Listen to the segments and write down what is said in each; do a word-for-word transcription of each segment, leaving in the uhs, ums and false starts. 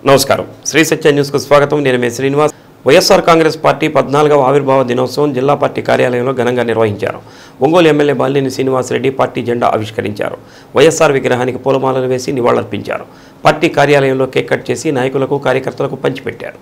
నమస్కారం శ్రీ సత్య న్యూస్ కు స్వాగతం నేను మే శ్రీనివాస్ వైఎస్ఆర్ కాంగ్రెస్ పార్టీ పద్నాలుగవ ఆవిర్భావ దినోత్సవం జిల్లా పార్టీ కార్యాలయంలో ఘనంగా నిర్వహించారు. ఒంగోలు ఎమ్మెల్యే బాలినేని శ్రీనివాస్ రెడ్డి పార్టీ జెండా ఆవిష్కరించారు. వైఎస్ఆర్ విగ్రహానికి పూలమాలలు వేసి నివాళులర్పించారు. పార్టీ కార్యాలయంలో కేక్ కట్ చేసి నాయకులకు కార్యకర్తలకు పంచిపెట్టారు.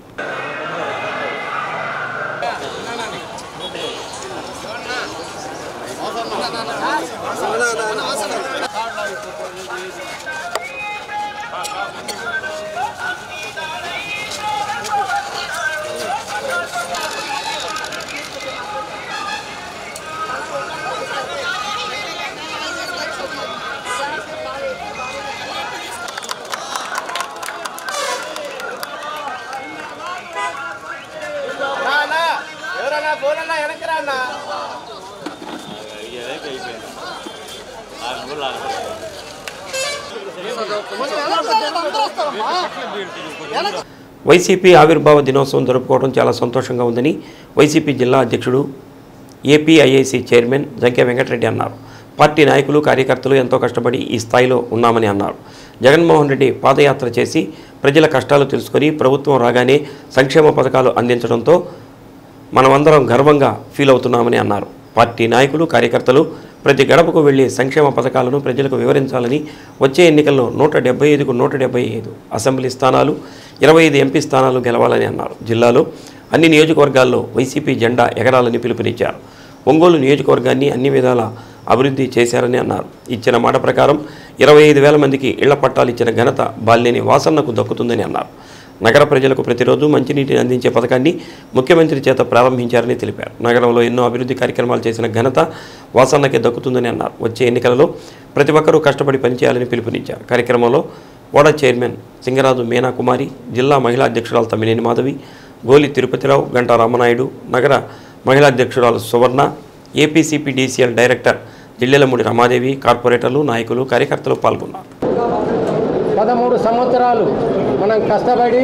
వైసీపీ ఆవిర్భావ దినోత్సవం జరుపుకోవడం చాలా సంతోషంగా ఉందని వైసీపీ జిల్లా అధ్యక్షుడు ఏపీఐఐసి చైర్మన్ జంకే వెంకటరెడ్డి అన్నారు. పార్టీ నాయకులు కార్యకర్తలు ఎంతో కష్టపడి ఈ స్థాయిలో ఉన్నామని అన్నారు. జగన్మోహన్ రెడ్డి పాదయాత్ర చేసి ప్రజల కష్టాలు తెలుసుకొని ప్రభుత్వం రాగానే సంక్షేమ పథకాలు అందించడంతో మనమందరం గర్వంగా ఫీల్ అవుతున్నామని అన్నారు. పార్టీ నాయకులు కార్యకర్తలు ప్రతి గడపకు వెళ్లి సంక్షేమ పథకాలను ప్రజలకు వివరించాలని, వచ్చే ఎన్నికల్లో నూట డెబ్బై ఐదుకు నూట డెబ్బై ఐదు అసెంబ్లీ స్థానాలు, ఇరవై ఐదు ఎంపీ స్థానాలు గెలవాలని అన్నారు. జిల్లాలో అన్ని నియోజకవర్గాల్లో వైసీపీ జెండా ఎగరాలని పిలుపునిచ్చారు. ఒంగోలు నియోజకవర్గాన్ని అన్ని విధాల అభివృద్ధి చేశారని అన్నారు. ఇచ్చిన మాట ప్రకారం ఇరవై ఐదు వేల మందికి ఇళ్ల పట్టాలు ఇచ్చిన ఘనత బాలినేని వాసన్నకు దక్కుతుందని అన్నారు. నగర ప్రజలకు ప్రతిరోజు మంచినీటిని అందించే పథకాన్ని ముఖ్యమంత్రి చేత ప్రారంభించారని తెలిపారు. నగరంలో ఎన్నో అభివృద్ధి కార్యక్రమాలు చేసిన ఘనత వాసన్నకే దక్కుతుందని అన్నారు. వచ్చే ఎన్నికలలో ప్రతి ఒక్కరూ కష్టపడి పనిచేయాలని పిలుపునిచ్చారు. కార్యక్రమంలో ఓడా చైర్మన్ సింగరాజు మీనా కుమారి, జిల్లా మహిళా అధ్యక్షురాలు తమ్మినేని మాధవి, గోలి తిరుపతిరావు, గంటా రామనాయుడు, నగర మహిళా అధ్యక్షురాలు సువర్ణ, ఏపీసీపీడీసీఎల్ డైరెక్టర్ జిల్లెలమూడి రమాదేవి, కార్పొరేటర్లు, నాయకులు, కార్యకర్తలు పాల్గొన్నారు. పదమూడు సంవత్సరాలు మనం కష్టపడి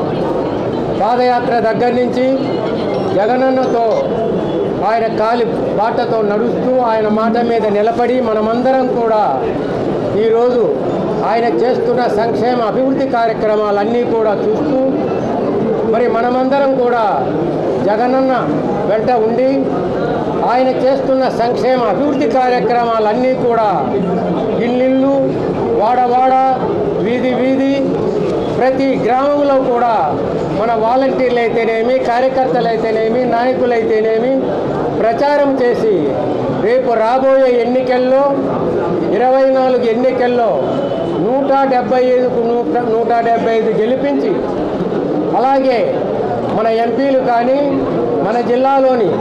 పాదయాత్ర దగ్గర నుంచి జగనన్నతో ఆయన కాలి బాటతో నడుస్తూ ఆయన మాట మీద నిలబడి మనమందరం కూడా ఈరోజు ఆయన చేస్తున్న సంక్షేమ అభివృద్ధి కార్యక్రమాలన్నీ కూడా చూస్తూ మరి మనమందరం కూడా జగనన్న వెంట ఉండి ఆయన చేస్తున్న సంక్షేమ అభివృద్ధి కార్యక్రమాలన్నీ కూడా ఇల్లిల్లు, వాడవాడ, వీధి వీధి, ప్రతి గ్రామంలో కూడా మన వాలంటీర్లు అయితేనేమి, కార్యకర్తలు అయితేనేమి, నాయకులైతేనేమి ప్రచారం చేసి రేపు రాబోయే ఎన్నికల్లో ఇరవై నాలుగు ఎన్నికల్లో నూట డెబ్బై ఐదుకు నూట నూట డెబ్బై ఐదు గెలిపించి అలాగే మన ఎంపీలు కానీ మన జిల్లాలోని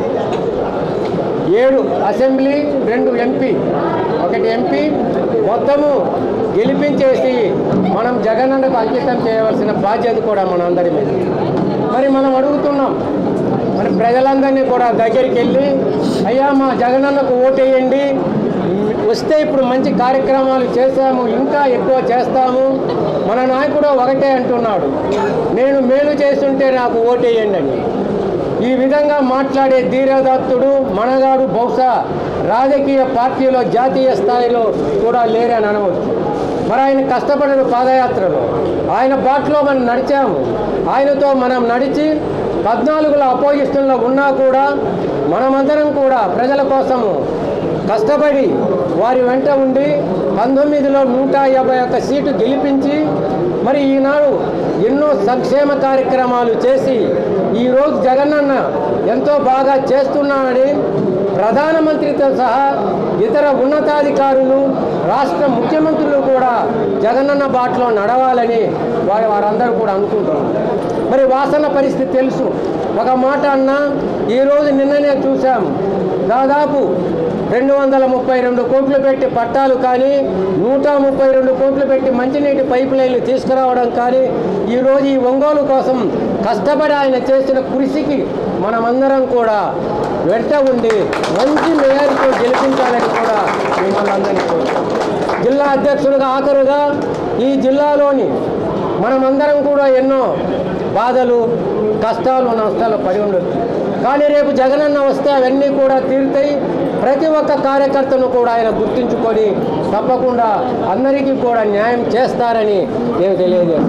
ఏడు అసెంబ్లీ, రెండు ఎంపీ, ఒకటి ఎంపీ మొత్తము గెలిపించేసి మనం జగనన్నకు అంకితం చేయవలసిన బాధ్యత కూడా మనందరి మీద. మరి మనం అడుగుతున్నాం, మరి ప్రజలందరినీ కూడా దగ్గరికి వెళ్ళి అయ్యా మా జగనన్నకు ఓటేయండి, వస్తే ఇప్పుడు మంచి కార్యక్రమాలు చేశాము, ఇంకా ఎక్కువ చేస్తాము, మన నాయకుడు ఒకటే అంటున్నాడు, నేను మేలు చేస్తుంటే నాకు ఓటేయండి అని. ఈ విధంగా మాట్లాడే ధీరదత్తుడు మనగాడు బహుశా రాజకీయ పార్టీలో జాతీయ స్థాయిలో కూడా లేరని అనవచ్చు. మరి ఆయన కష్టపడిన పాదయాత్రలో ఆయన బాటలో మనం నడిచాము. ఆయనతో మనం నడిచి పద్నాలుగులో అపోజిషన్లో ఉన్నా కూడా మనమందరం కూడా ప్రజల కోసము కష్టపడి వారి వెంట ఉండి పంతొమ్మిదిలో నూట యాభై ఒక్క సీటు గెలిపించి మరి ఈనాడు ఎన్నో సంక్షేమ కార్యక్రమాలు చేసి ఈరోజు జగనన్న ఎంతో బాగా చేస్తున్నాడని ప్రధానమంత్రితో సహా ఇతర ఉన్నతాధికారులు, రాష్ట్ర ముఖ్యమంత్రులు కూడా జగనన్న బాటలో నడవాలని వారి వారందరూ కూడా అనుకుంటున్నారు. మరి వాసన పరిస్థితి తెలుసు. ఒక మాట అన్నా ఈరోజు నిన్ననే చూసాము, దాదాపు రెండు వందల ముప్పై రెండు కోట్లు పెట్టి పట్టాలు కానీ, నూట ముప్పై రెండు కోట్లు పెట్టి మంచినీటి పైపు లైన్లు తీసుకురావడం కానీ, ఈరోజు ఈ ఒంగోలు కోసం కష్టపడి ఆయన చేసిన కృషికి మనమందరం కూడా వెంట ఉండి మంచి మేయర్తో గెలిపించాలని కూడా మిమ్మల్ని అందరినీ కోరుతాం. జిల్లా అధ్యక్షులుగా ఆఖరుగా ఈ జిల్లాలోని మనమందరం కూడా ఎన్నో బాధలు, కష్టాలు, నష్టాలు పడి ఉండొచ్చు. కానీ రేపు జగనన్న వస్తే అవన్నీ కూడా తీరుతాయి. ప్రతి ఒక్క కార్యకర్తను కూడా ఆయన గుర్తించుకొని తప్పకుండా అందరికీ కూడా న్యాయం చేస్తారని నేను తెలియజేస్తాను.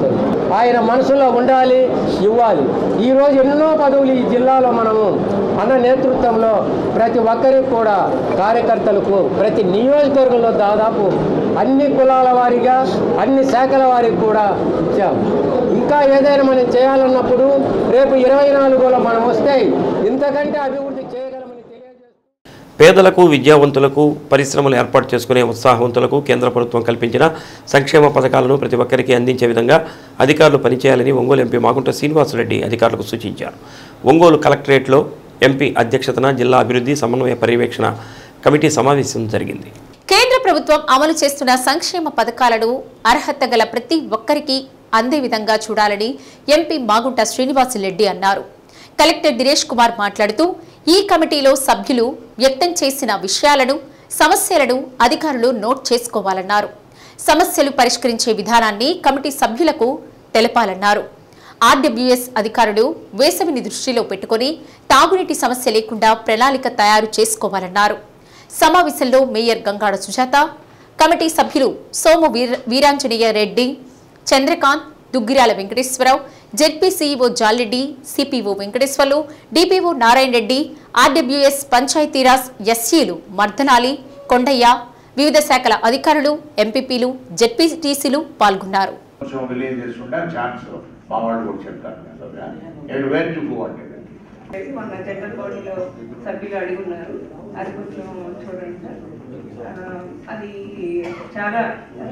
ఆయన మనసులో ఉండాలి, ఇవ్వాలి. ఈరోజు ఎన్నో పదవులు ఈ జిల్లాలో మనము అన్న నేతృత్వంలో ప్రతి ఒక్కరికి కూడా కార్యకర్తలకు ప్రతి నియోజకవర్గంలో దాదాపు అన్ని కులాల వారిగా అన్ని శాఖల వారికి కూడా ఇచ్చాము. ఇంకా ఏదైనా మనం చేయాలన్నప్పుడు రేపు ఇరవై నాలుగులో మనం వస్తే ఇంతకంటే అభివృద్ధి చేయగలమని తెలియజేస్తాం. పేదలకు, విద్యావంతులకు, పరిశ్రమలు ఏర్పాటు చేసుకునే ఉత్సాహవంతులకు కేంద్ర ప్రభుత్వం కల్పించిన సంక్షేమ పథకాలను ప్రతి ఒక్కరికి అందించే విధంగా అధికారులు పనిచేయాలని ఒంగోలు ఎంపీ మాగుంట శ్రీనివాసరెడ్డి అధికారులకు సూచించారు. ఒంగోలు కలెక్టరేట్లో ఎంపీ అధ్యక్షతన జిల్లా అభివృద్ధి సమన్వయ పర్యవేక్షణ కమిటీ సమావేశం జరిగింది. కేంద్ర ప్రభుత్వం అమలు చేస్తున్న సంక్షేమ పథకాలను అర్హత గల ప్రతి ఒక్కరికి అందే విధంగా చూడాలని ఎంపీ మాగుంట శ్రీనివాసరెడ్డి అన్నారు. కలెక్టర్ దినేష్ కుమార్ మాట్లాడుతూ ఈ కమిటీలో సభ్యులు వ్యక్తం చేసిన విషయాలను, సమస్యలను అధికారులు నోట్ చేసుకోవాలన్నారు. సమస్యలు పరిష్కరించే విధానాన్ని కమిటీ సభ్యులకు తెలపాలన్నారు. ఆర్డబ్ల్యూఎస్ అధికారులు వేసవిని దృష్టిలో పెట్టుకుని తాగునీటి సమస్య లేకుండా ప్రణాళిక తయారు చేసుకోవాలన్నారు. సమావేశంలో మేయర్ గంగాడ సుజాత, కమిటీ సభ్యులు Somu Veeranjaneya Reddy, Chandrakanth, Duggirala Venkateswararao, ZP CEO Jalareddy, CPO Venkateswarlu, DPO Narayana Reddy, RWS Panchayatiraj ఎస్సీలు మర్దనాలి, కొండయ్య, వివిధ శాఖల అధికారులు, ఎంపీపీలు, జెడ్పీటీసీలు పాల్గొన్నారు. మన జనరల్ బాడీలో సభ్యులు అడుగున్నారు, అది కొంచెం చూడండి సార్. అది చాలా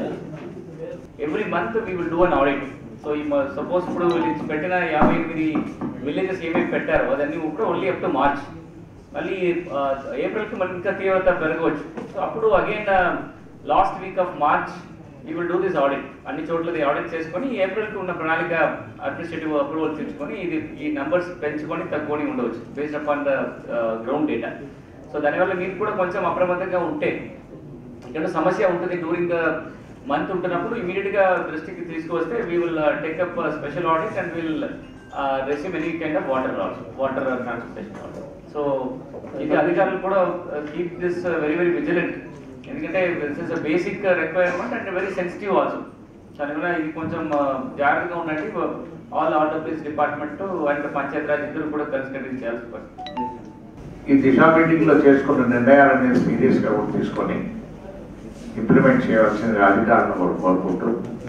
every month we will do an audit. So ఈ సపోజ్ ఇప్పుడు వీళ్ళు పెట్టిన యాభై ఎనిమిది విలేజెస్ ఏమేమి పెట్టారో అదన్నీ ఇప్పుడు ఓన్లీ అప్ టు మార్చ్. మళ్ళీ ఏప్రిల్కి మళ్ళీ ఇంకా తీవ్రత పెరగవచ్చు. సో అప్పుడు again last week of March you will do this audit. అన్ని చోట్ల ఆడిట్ చేసుకొని ఏప్రిల్కి ఉన్న ప్రణాళిక అడ్మినిస్ట్రేటివ్ అప్రూవల్ తెచ్చుకొని ఇది ఈ నెంబర్స్ పెంచుకొని తక్కువని ఉండవచ్చు based upon the ground data. So దానివల్ల మీరు కూడా కొంచెం అప్రమత్తంగా ఉంటే ఇక్కడ సమస్య ఉంటుంది డ్యూరింగ్ ద మంత్ ఉంటున్నప్పుడు ఇమీడియట్గా దృష్టికి తీసుకువస్తే we will take up special audit and will receive any kind of water loss water transportation audit. So ఇది అధికారులు కూడా keep this very very vigilant. ఎందుకంటే this is a basic requirement and very sensitive also. దానివల్ల ఇది కొంచెం జాగ్రత్తగా ఉన్నట్టు all RWS department and Panchayatiraj ఇద్దరు కూడా కలిసి చేయాల్సి వస్తుంది. ఈ దిశా మీటింగ్ లో చేసుకున్న నిర్ణయాలన్నీ సీరియస్ గా తీసుకొని ఇంప్లిమెంట్ చేయవలసిన అధికారులను కూడా కోరుకుంటూ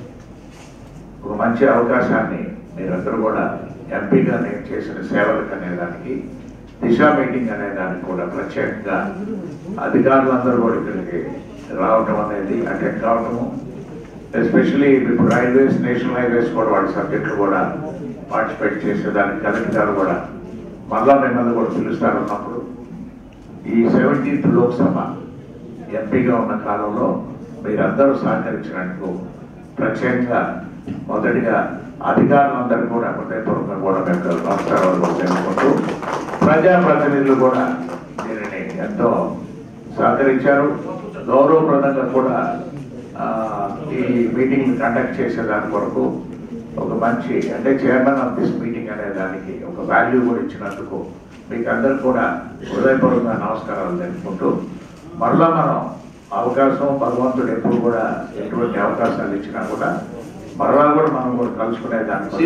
ఒక మంచి అవకాశాన్ని మీరందరూ కూడా ఎంపీగా నేను చేసిన సేవలకు అనేదానికి దిశా మీటింగ్ అనే దానికి కూడా ప్రత్యేకంగా అధికారులందరూ కూడా ఇక్కడికి రావటం అనేది అటెండ్ కావటము, ఎస్పెషలీ ఇప్పుడు రైల్వేస్, నేషనల్ హైవేస్ కూడా వాటి సబ్జెక్టులు కూడా పార్టిసిపేట్ చేసేదానికి కలెక్టర్ గారు కూడా మళ్ళా మిమ్మల్ని కూడా పిలుస్తారన్నప్పుడు ఈ సెవెంటీన్త్ లోక్సభ ఎంపీగా ఉన్న కాలంలో మీరందరూ సహకరించినందుకు ప్రత్యేకంగా మొదటిగా అధికారులందరూ కూడా హృదయపూర్వకంగా కూడా మేము నమస్కారాలు తెలుపుకుంటూ ప్రజాప్రతినిధులు కూడా దీనిని ఎంతో సహకరించారు. గౌరవప్రదంగా కూడా ఈ మీటింగ్ కండక్ట్ చేసేదాని కొరకు ఒక మంచి అంటే చైర్మన్ ఆఫ్ దిస్ మీటింగ్ అనే దానికి ఒక వాల్యూ కూడా ఇచ్చినందుకు మీకు అందరూ కూడా హృదయపూర్వకంగా నమస్కారాలు తెలుపుకుంటూ మరలా మనం అవకాశం భగవంతుడు ఎప్పుడు కూడా ఎటువంటి అవకాశాలు ఇచ్చినా కూడా మరలా కూడా మనం కూడా కలుసుకునే దానికి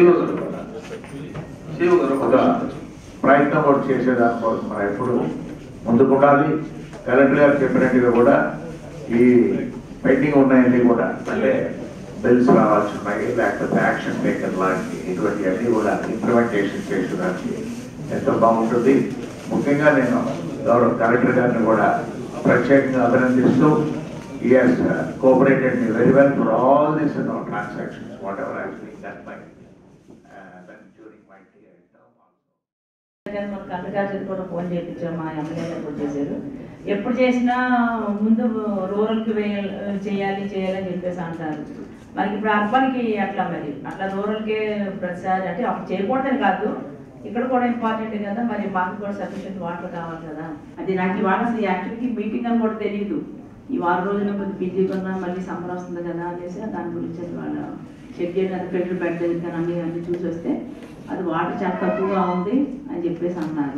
ఒక ప్రయత్నం కూడా చేసేదాని కోసం మనం ఎప్పుడు ముందుకుండాలి. కలెక్టర్ గారు చెప్పినట్టుగా కూడా ఈ పెండింగ్ ఉన్నాయన్నీ కూడా అంటే బిల్స్ రావాల్సి ఉన్నాయి, లేకపోతే యాక్షన్ టేకన్ లాంటి ఇటువంటి అన్ని కూడా ఇంప్లిమెంటేషన్ చేసేదానికి ఎంతో బాగుంటుంది. ముఖ్యంగా నేను గౌరవ కలెక్టర్ గారిని కూడా ప్రత్యేకంగా అభినందిస్తూ he has uh, cooperated me very well for all these you know, transactions, whatever I was doing that by uh, then during my term also. మన కలెక్టర్ కూడా ఫోన్ చేయించాం, మా ఎమ్మెల్యేలు కూడా చేశారు. ఎప్పుడు చేసినా ముందు రూరల్కి వేయాలి చేయాలి చేయాలని చెప్పేసి అంటారు. మనకి ఇప్పుడు అర్బన్కి అట్లా మరి అట్లా రూరల్కి ప్రతిసారి అంటే అప్పుడు చేయకూడదని కాదు, ఇక్కడ కూడా ఇంపార్టెంట్ కదా, మరి మాకు కూడా సఫిషియెంట్ వాటర్ కావాలి కదా. అది నాకు ఇవాళ అసలు యాక్చువల్గా మీటింగ్ అని కూడా తెలియదు. ఈ వారం రోజున కొద్ది బిజీగా ఉన్నా మళ్ళీ సమ్మర్ వస్తుంది కదా అనేసి దాని గురించి వాళ్ళు చెక్ చేయడానికి ఫిల్టర్ పెట్టలేదు కానీ అన్ని అన్ని చూసి వస్తే అది వాటర్ చాలా తక్కువగా ఉంది అని చెప్పేసి అన్నారు.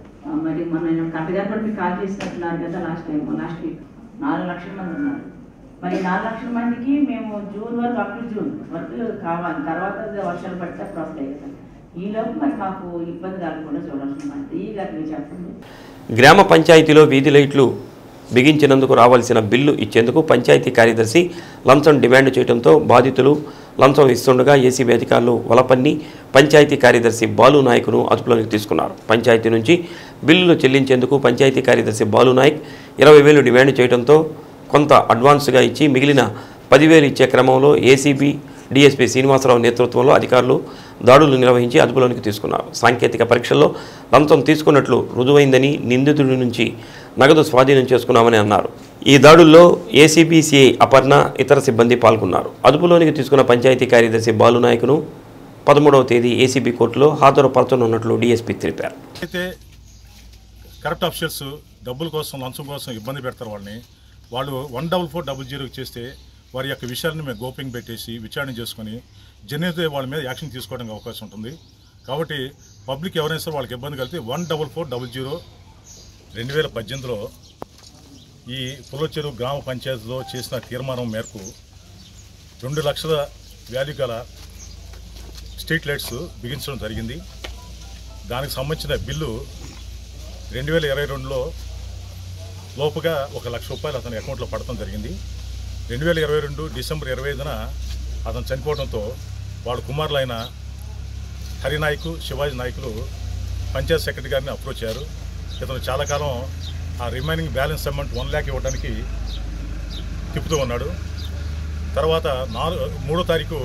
మరి మన కట్టగారు కూడా మీకు కాల్ చేసినట్టున్నారు కదా లాస్ట్ టైం లాస్ట్ వీక్ నాలుగు లక్షల మంది ఉన్నారు. మరి నాలుగు లక్షల మందికి మేము జూన్ వరకు అప్ టు జూన్ వరకు కావాలి, తర్వాత వర్షాలు పడితే అప్పుడు వస్తాయి కదా. ఈలోపు మరి మాకు ఇబ్బంది కలగకుండా చూడాల్సిన మంది ఈ గారికి చెప్పండి. గ్రామ పంచాయతీలో వీధి లైట్లు బిగించినందుకు రావాల్సిన బిల్లు ఇచ్చేందుకు పంచాయతీ కార్యదర్శి లంచం డిమాండ్ చేయడంతో బాధితులు లంచం ఇస్తుండగా ఏసీబీ అధికారులు వలపన్ని పంచాయతీ కార్యదర్శి బాలు నాయక్ను అదుపులోకి తీసుకున్నారు. పంచాయతీ నుంచి బిల్లులు చెల్లించేందుకు పంచాయతీ కార్యదర్శి బాలు నాయక్ ఇరవై వేలు డిమాండ్ చేయడంతో కొంత అడ్వాన్స్గా ఇచ్చి మిగిలిన పదివేలు ఇచ్చే క్రమంలో ఏసీబీ డీఎస్పీ శ్రీనివాసరావు నేతృత్వంలో అధికారులు దాడులు నిర్వహించి అదుపులోనికి తీసుకున్నారు. సాంకేతిక పరీక్షల్లో లంచం తీసుకున్నట్లు రుజువైందని నిందితుడి నుంచి నగదు స్వాధీనం చేసుకున్నామని అన్నారు. ఈ దాడుల్లో ఏసీబీ సిఐ అపర్ణ ఇతర సిబ్బంది పాల్గొన్నారు. అదుపులోనికి తీసుకున్న పంచాయతీ కార్యదర్శి బాలునాయక్ను పదమూడవ తేదీ ఏసీబీ కోర్టులో హాజరుపరచనున్నట్లు డీఎస్పీ తెలిపారు. అయితే కరప్ట్ ఆఫీసర్స్ డబ్బుల కోసం లంచం కోసం ఇబ్బంది పెడతారు వాళ్ళని. వాళ్ళు వన్ డబుల్ ఫోర్ డబుల్ జీరోకి చేస్తే వారి యొక్క విషయాలను మేము గోప్యంగా పెట్టేసి విచారణ చేసుకొని జెన్యున్గా వాళ్ళ మీద యాక్షన్ తీసుకోవడానికి అవకాశం ఉంటుంది. కాబట్టి పబ్లిక్ ఎవరైనా సరే వాళ్ళకి ఇబ్బంది కలిగితే one double four double zero రెండు వేల పద్దెనిమిదిలో ఈ పుల్లచెరువు గ్రామ పంచాయతీలో చేసిన తీర్మానం మేరకు రెండు లక్షల వాల్యూ గల స్ట్రీట్ లైట్స్ బిగించడం జరిగింది. దానికి సంబంధించిన బిల్లు రెండు వేల ఇరవై రెండులో లోపుగా ఒక లక్ష రూపాయలు అతని అకౌంట్లో పడటం జరిగింది. రెండు వేల ఇరవై రెండు డిసెంబర్ ఇరవై ఐదున అతను చనిపోవడంతో వాళ్ళ కుమారులైన హరినాయకు శివాజీ నాయకులు పంచాయత్ సెక్రటరీ గారిని అప్రోచ్ అయ్యారు. ఇతను చాలా కాలం ఆ remaining balance amount one lakh ఇవ్వడానికి తిప్పుతూ ఉన్నాడు. తర్వాత నాలుగు మూడో తారీఖు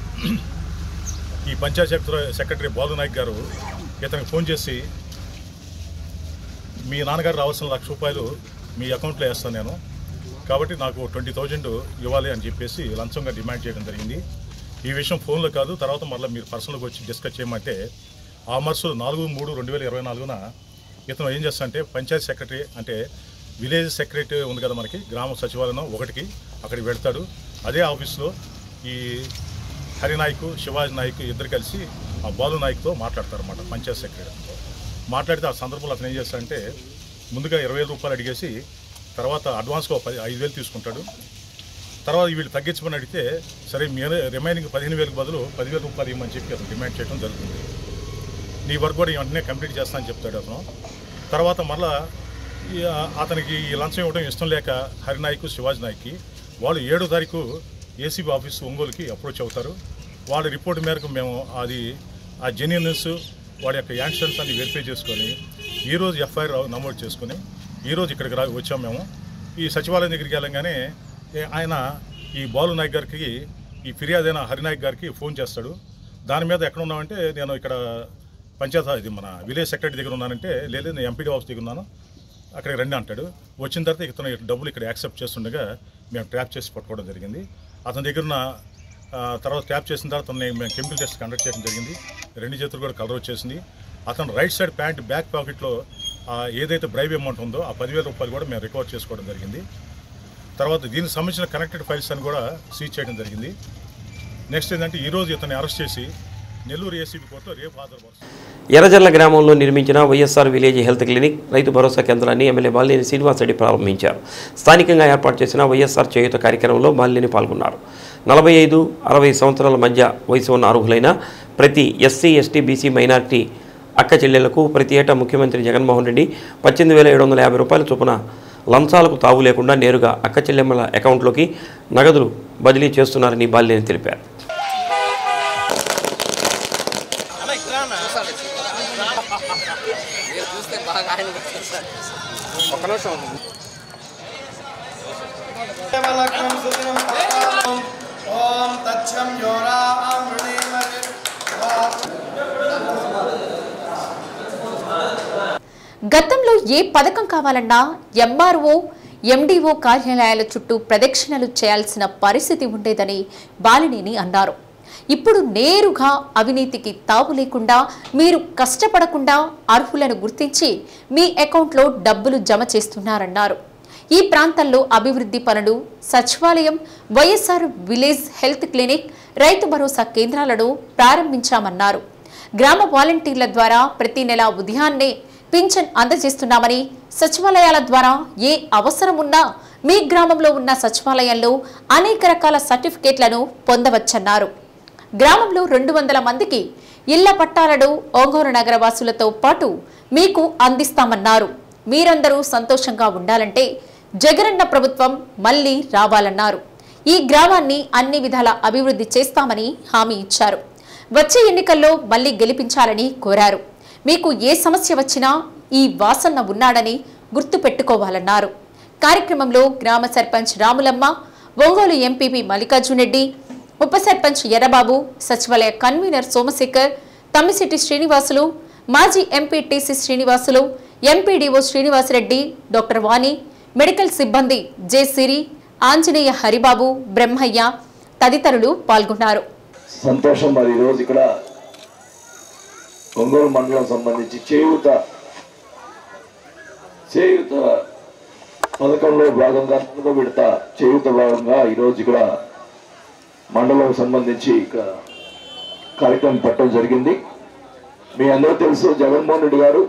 ఈ పంచాయత్ సెక్రటరీ బాలు నాయక్ గారు ఇతనికి ఫోన్ చేసి మీ నాన్నగారు రావాల్సిన లక్ష రూపాయలు మీ అకౌంట్లో వేస్తాను నేను, కాబట్టి నాకు ట్వంటీ థౌజండ్ ఇవ్వాలి అని చెప్పేసి లంచంగా డిమాండ్ చేయడం జరిగింది. ఈ విషయం ఫోన్లో కాదు, తర్వాత మళ్ళీ మీరు పర్సనల్గా వచ్చి డిస్కస్ చేయమంటే ఆ మరుసలు నాలుగు మూడు రెండు వేల ఇరవై నాలుగున ఇతను ఏం చేస్తానంటే పంచాయత్ సెక్రటరీ అంటే విలేజ్ సెక్రటరీ ఉంది కదా మనకి గ్రామ సచివాలయం ఒకటికి అక్కడికి వెళ్తాడు. అదే ఆఫీస్లో ఈ హరినాయకు శివాజీ నాయక్ ఇద్దరు కలిసి ఆ బాలు నాయక్తో మాట్లాడతారన్నమాట పంచాయత్ సెక్రటరీతో. మాట్లాడితే ఆ సందర్భంలో అతను ఏం చేస్తాడంటే ముందుగా ఇరవై వేల రూపాయలు అడిగేసి తర్వాత అడ్వాన్స్గా పది ఐదు వేలు తీసుకుంటాడు. తర్వాత వీళ్ళు తగ్గించమని అడిగితే సరే మీరు రిమైనింగ్ పదిహేను వేలకు బదులు పదివేల రూపాయలు ఇవ్వమని చెప్పి అతను డిమాండ్ చేయడం జరుగుతుంది. నీ వర్క్ కూడా వెంటనే కంప్లీట్ చేస్తానని చెప్తాడు అతను. తర్వాత మళ్ళా అతనికి ఈ లంచం ఇవ్వడం ఇష్టం లేక హరినాయకు శివాజీ నాయక్కి వాళ్ళు ఏడో తారీఖు ఏసీబీ ఆఫీస్ ఒంగోలుకి అప్రోచ్ అవుతారు. వాళ్ళ రిపోర్ట్ మేరకు మేము అది ఆ జెన్యూనెస్ వాడి యొక్క యాక్షన్స్ అన్ని వెరిఫై చేసుకొని ఈరోజు ఎఫ్ఐఆర్ నమోదు చేసుకుని ఈరోజు ఇక్కడికి రా వచ్చాం మేము. ఈ సచివాలయం దగ్గరికి వెళ్ళంగానే ఆయన ఈ బాలు నాయక్ గారికి ఈ ఫిర్యాదైన హరినాయక్ గారికి ఫోన్ చేస్తాడు. దాని మీద ఎక్కడ ఉన్నామంటే నేను ఇక్కడ పంచాయత్ ఇది మన విలేజ్ సెక్రటరీ దగ్గర ఉన్నానంటే లేదు నేను ఎంపీడీ ఆఫీస్ దగ్గర ఉన్నాను అక్కడికి రండి అంటాడు. వచ్చిన తర్వాత ఇతను డబ్బులు ఇక్కడ యాక్సెప్ట్ చేస్తుండగా మేము ట్రాప్ చేసి పట్టుకోవడం జరిగింది. అతని దగ్గర ఉన్న తర్వాత ట్యాప్ చేసిన తర్వాత అతన్ని మేము కెమికల్ టెస్ట్ కండక్ట్ చేయడం జరిగింది. రెండు చేతులు కూడా కలర్ వచ్చేసింది. అతను రైట్ సైడ్ ప్యాంట్ బ్యాక్ పాకెట్లో ఏదైతే బ్రైబ్ అమౌంట్ ఉందో ఆ పదివేల రూపాయలు కూడా మేము రికవర్ చేసుకోవడం జరిగింది. తర్వాత దీనికి సంబంధించిన కనెక్టెడ్ ఫైల్స్ అని కూడా సీజ్ చేయడం జరిగింది. నెక్స్ట్ ఏంటంటే ఈరోజు ఇతన్ని అరెస్ట్ చేసి నెల్లూరు ఏసీబీ కోర్టులో రేపు హాజరుపరుస్తారు. ఎర్రజర్ల గ్రామంలో నిర్మించిన YSR village health clinic Rythu Bharosa కేంద్రాన్ని ఎమ్మెల్యే బాలినేని శ్రీనివాసరెడ్డి ప్రారంభించారు. స్థానికంగా ఏర్పాటు చేసిన వైఎస్ఆర్ చేయూత కార్యక్రమంలో బాలినేని పాల్గొన్నారు. నలభై ఐదు అరవై సంవత్సరాల మధ్య వయసు ఉన్న అర్హులైన ప్రతి ఎస్సీ ఎస్టీ బీసీ మైనార్టీ అక్క చెల్లెళ్లకు ప్రతి ఏటా ముఖ్యమంత్రి జగన్మోహన్ రెడ్డి పద్దెనిమిది వేల ఏడు వందల యాభై రూపాయల చొప్పున లంచాలకు తావు లేకుండా నేరుగా అక్క చెల్లెమ్మల అకౌంట్లోకి నగదులు బదిలీ చేస్తున్నారని బాలినేని తెలిపారు. గతంలో ఏ పథకం కావాలన్నా ఎంఆర్ఓ ఎండిఓ కార్యాలయాల చుట్టూ ప్రదక్షిణలు చేయాల్సిన పరిస్థితి ఉండేదని బాలినేని అన్నారు. ఇప్పుడు నేరుగా అవినీతికి తావు లేకుండా మీరు కష్టపడకుండా అర్హులను గుర్తించి మీ అకౌంట్లో డబ్బులు జమ చేస్తున్నారన్నారు. ఈ ప్రాంతంలో అభివృద్ధి పనులు, సచివాలయం, YSR village health clinic, Rythu Bharosa కేంద్రాలను ప్రారంభించామన్నారు. గ్రామ వాలంటీర్ల ద్వారా ప్రతి నెల ఉదయాన్నే పింఛన్ అందజేస్తున్నామని, సచివాలయాల ద్వారా ఏ అవసరం ఉన్నా మీ గ్రామంలో ఉన్న సచివాలయంలో అనేక రకాల సర్టిఫికేట్లను పొందవచ్చన్నారు. గ్రామంలో రెండు వందల మందికి ఇళ్ల పట్టాలను ఒంగోలు నగర వాసులతో పాటు మీకు అందిస్తామన్నారు. మీరందరూ సంతోషంగా ఉండాలంటే జగనన్న ప్రభుత్వం మళ్లీ రావాలన్నారు. ఈ గ్రామాన్ని అన్ని విధాల అభివృద్ధి చేస్తామని హామీ ఇచ్చారు. వచ్చే ఎన్నికల్లో మళ్లీ గెలిపించాలని కోరారు. మీకు ఏ సమస్య వచ్చినా ఈ వాసన్న ఉన్నాడని గుర్తు పెట్టుకోవాలన్నారు. కార్యక్రమంలో గ్రామ సర్పంచ్ రాములమ్మ, ఒంగోలు ఎంపీపీ మల్లికార్జున్ రెడ్డి, ఉప సర్పంచ్ ఎర్రబాబు, సచివాలయ కన్వీనర్ సోమశేఖర్, తమ్మిశెట్టి శ్రీనివాసులు, మాజీ MPTC Srinivasulu, MPDO Srinivasareddy, doctor Vani, medical సిబ్బంది జె సిరి, ఆంజనేయ, హరిబాబు, బ్రహ్మయ్య తదితరులు పాల్గొన్నారు. సంతోషం. మరి ఈరోజు ఇక్కడ ఒంగోలు మండలం సంబంధించి చేయూత చేయూత పథకంలో భాగంగా మూడో విడత చేయూత భాగంగా ఈరోజు ఇక్కడ మండలం సంబంధించి ఇక్కడ కార్యక్రమం పెట్టడం జరిగింది. మీ అందరూ తెలుసు, జగన్మోహన్ రెడ్డి గారు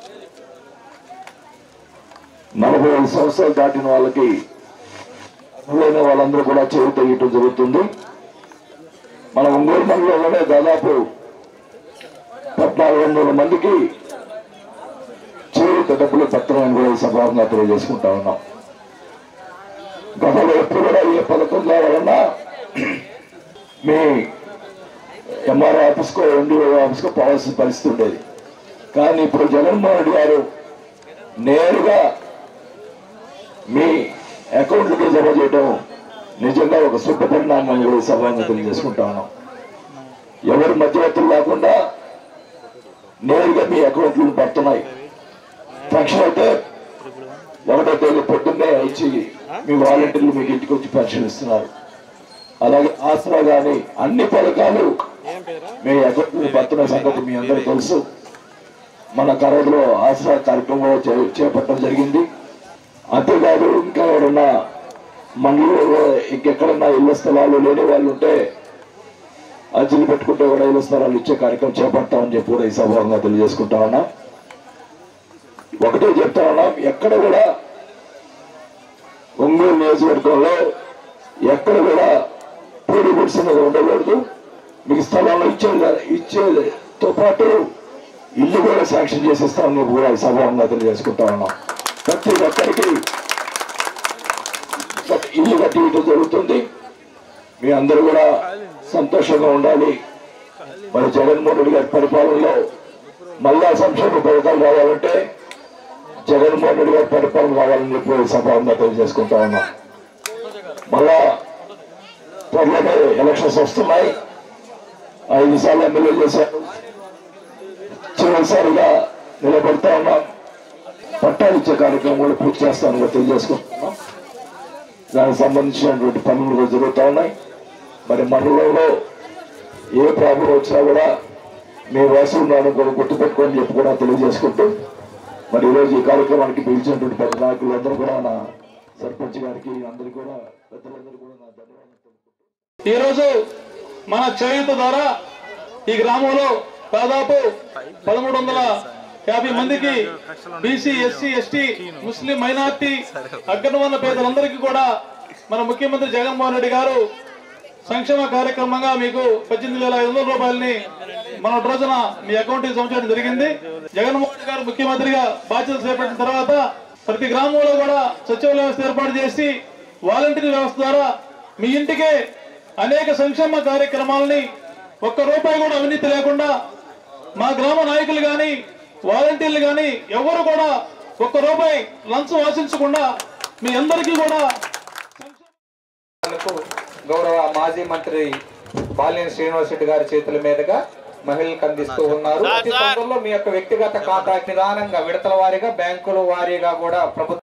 నలభై ఐదు సంవత్సరాలు దాటిన వాళ్ళకి అర్హులైన వాళ్ళందరూ కూడా చేయూత ఇవ్వటం జరుగుతుంది. మన ఒంగోలు మండలంలోనే దాదాపు పద్నాలుగు వందల మందికి చేయూత డబ్బులు పత్రమని కూడా ఈ సభాగా తెలియజేసుకుంటా ఉన్నాం. గతంలో ఎప్పుడు కూడా ఏ పథకం కావాలన్నా మీ ఎంఆర్ఓ ఆఫీస్కో ఎన్డీఓ ఆఫీస్కో పోవాల్సిన పరిస్థితి ఉండేది. కానీ ఇప్పుడు జగన్మోహన్ రెడ్డి గారు నేరుగా మీ అకౌంట్లకి జమ చేయడం నిజంగా ఒక శుభ పరిణామం కూడా సభాగా తెలియజేసుకుంటా ఉన్నాం. ఎవరు మధ్యవర్తులు లేకుండా నేరుగా మీ అకౌంట్లు పడుతున్నాయి. పెన్షన్ అయితే ఒకటో తేదీ పొద్దున్నే ఇచ్చి మీ వాలంటీర్లు మీకు ఇంటికి వచ్చి పెన్షన్ ఇస్తున్నారు. అలాగే ఆసరా కానీ అన్ని పథకాలు మీ అకౌంట్లు పడుతున్న సంగతి మీ అందరికీ తెలుసు. మన కరోనాలో ఆసరా కార్యక్రమం చేపట్టడం జరిగింది. అంతేకాదు ఇంకా ఎవరన్నా మండలంలో ఇంకెక్కడన్నా ఇళ్ల స్థలాలు లేని వాళ్ళు ఉంటే అర్జీలు పెట్టుకుంటే కూడా ఇళ్ల స్థలాలు ఇచ్చే కార్యక్రమం చేపడతామని చెప్పి కూడా ఈ సభాగా తెలియజేసుకుంటా ఉన్నా. ఒకటే చెప్తా ఉన్నాం, ఎక్కడ కూడా ఒంగోలు నియోజకవర్గంలో ఎక్కడ కూడా పూడి గుడిసె ఉండకూడదు. మీకు స్థలాల్లో ఇచ్చే ఇచ్చేతో పాటు ఇల్లు కూడా శాంక్షన్ చేసేస్తామని చెప్పి కూడా ఈ సభాగా తెలియజేసుకుంటా ఉన్నాం. ప్రతి ఒక్కరికి ఇల్లు కట్టి ఇవ్వడం జరుగుతుంది. మీ అందరూ కూడా సంతోషంగా ఉండాలి. మరి జగన్మోహన్ రెడ్డి గారి పరిపాలనలో మళ్ళా సంక్షేమ పథకాలు రావాలంటే జగన్మోహన్ రెడ్డి గారి పరిపాలన రావాలని చెప్పి సభాగా తెలియజేసుకుంటా ఉన్నాం. మళ్ళా త్వరలోనే ఎలక్షన్స్ వస్తున్నాయి. ఐదు సార్లు ఎమ్మెల్యే చేశారు. చివరిసారిగా నిలబడతా ఉన్నాం. పట్టాలు ఇచ్చే కార్యక్రమం కూడా పూర్తి చేస్తాను కూడా తెలియజేసుకుంటున్నాం. దానికి సంబంధించినటువంటి పనులు కూడా జరుగుతూ ఉన్నాయి. మరి మండలంలో ఏ ప్రాబ్లం వచ్చినా కూడా మీ వయసు ఉన్నాను కూడా గుర్తుపెట్టుకొని చెప్పి కూడా తెలియజేసుకుంటూ మరి ఈరోజు ఈ కార్యక్రమానికి పిలిచినటువంటి పెద్ద నాయకులందరూ కూడా నా సర్పంచ్ గారికి అందరికీ కూడా పెద్దలందరూ కూడా నా ధన్యవాదాలు తెలుపుకుంటూ ఈరోజు మన చేయూత ద్వారా ఈ గ్రామంలో దాదాపు పదమూడు వందల యాభై మందికి BC, SC, ST, Muslim, minority, అగ్రవర్ణ పేదలందరికీ కూడా మన ముఖ్యమంత్రి జగన్మోహన్ రెడ్డి గారు సంక్షేమ కార్యక్రమంగా మీకు పద్దెనిమిది వేల ఐదు వందల రూపాయలని మన రోజున మీ అకౌంట్ జమ చేయడం జరిగింది. జగన్మోహన్ రెడ్డి గారు ముఖ్యమంత్రిగా బాధ్యతలు చేపట్టిన తర్వాత ప్రతి గ్రామంలో కూడా సచివాలయ వ్యవస్థ ఏర్పాటు చేసి వాలంటీర్ వ్యవస్థ ద్వారా మీ ఇంటికే అనేక సంక్షేమ కార్యక్రమాలని ఒక్క రూపాయి కూడా అవినీతి లేకుండా మా గ్రామ నాయకులు కానీ వాలంటీర్లు కానీ ఎవరు కూడా ఒక్క రూపాయి లంచం ఆశించకుండా మీ అందరికీ కూడా గౌరవ మాజీ మంత్రి బాలినేని శ్రీనివాస్ రెడ్డి గారి చేతుల మీదుగా మహిళలకు అందిస్తూ ఉన్నారు. అతి తొందరలో మీ యొక్క వ్యక్తిగత ఖాతా నిదానంగా విడతల వారీగా బ్యాంకుల వారీగా కూడా ప్రభుత్వం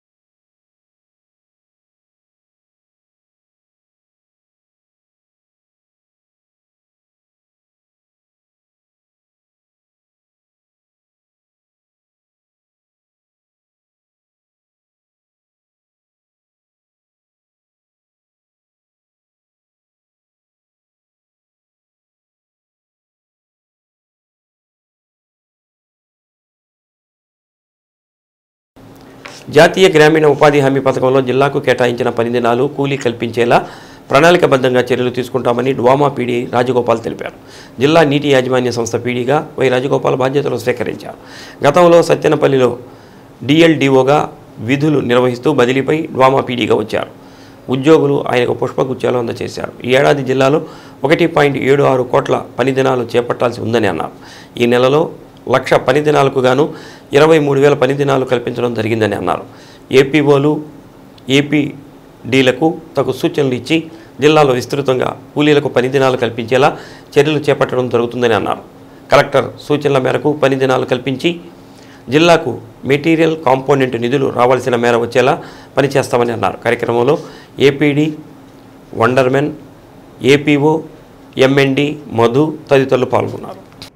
జాతీయ గ్రామీణ ఉపాధి హామీ పథకంలో జిల్లాకు కేటాయించిన పని దినాలు కూలీ కల్పించేలా ప్రణాళికబద్ధంగా చర్యలు తీసుకుంటామని డ్వామా పీడీ రాజగోపాల్ తెలిపారు. జిల్లా నీటి యాజమాన్య సంస్థ పీడీగా వై రాజగోపాల్ బాధ్యతలు స్వీకరించారు. గతంలో సత్తెనపల్లిలో డిఎల్డిఓగా విధులు నిర్వహిస్తూ బదిలీపై డ్వామా పీడీగా వచ్చారు. ఉద్యోగులు ఆయనకు పుష్పగుచ్చాలు అందజేశారు. ఈ ఏడాది జిల్లాలో ఒకటి పాయింట్ ఏడు ఆరు కోట్ల పని దినాలు చేపట్టాల్సి ఉందని అన్నారు. ఈ నెలలో లక్ష పని దినాలకు గాను ఇరవై మూడు వేల పని దినాలు కల్పించడం జరిగిందని అన్నారు. ఏపీఓలు ఏపీడీలకు తగు సూచనలు ఇచ్చి జిల్లాలో విస్తృతంగా కూలీలకు పని దినాలు కల్పించేలా చర్యలు చేపట్టడం జరుగుతుందని అన్నారు. కలెక్టర్ సూచనల మేరకు పని దినాలు కల్పించి జిల్లాకు మెటీరియల్ కాంపోనెంట్ నిధులు రావాల్సిన మేర వచ్చేలా పనిచేస్తామని అన్నారు. కార్యక్రమంలో ఏపీడీ, వండర్మెన్, ఏపీఓ, ఎంఎన్డి, మధు తదితరులు పాల్గొన్నారు.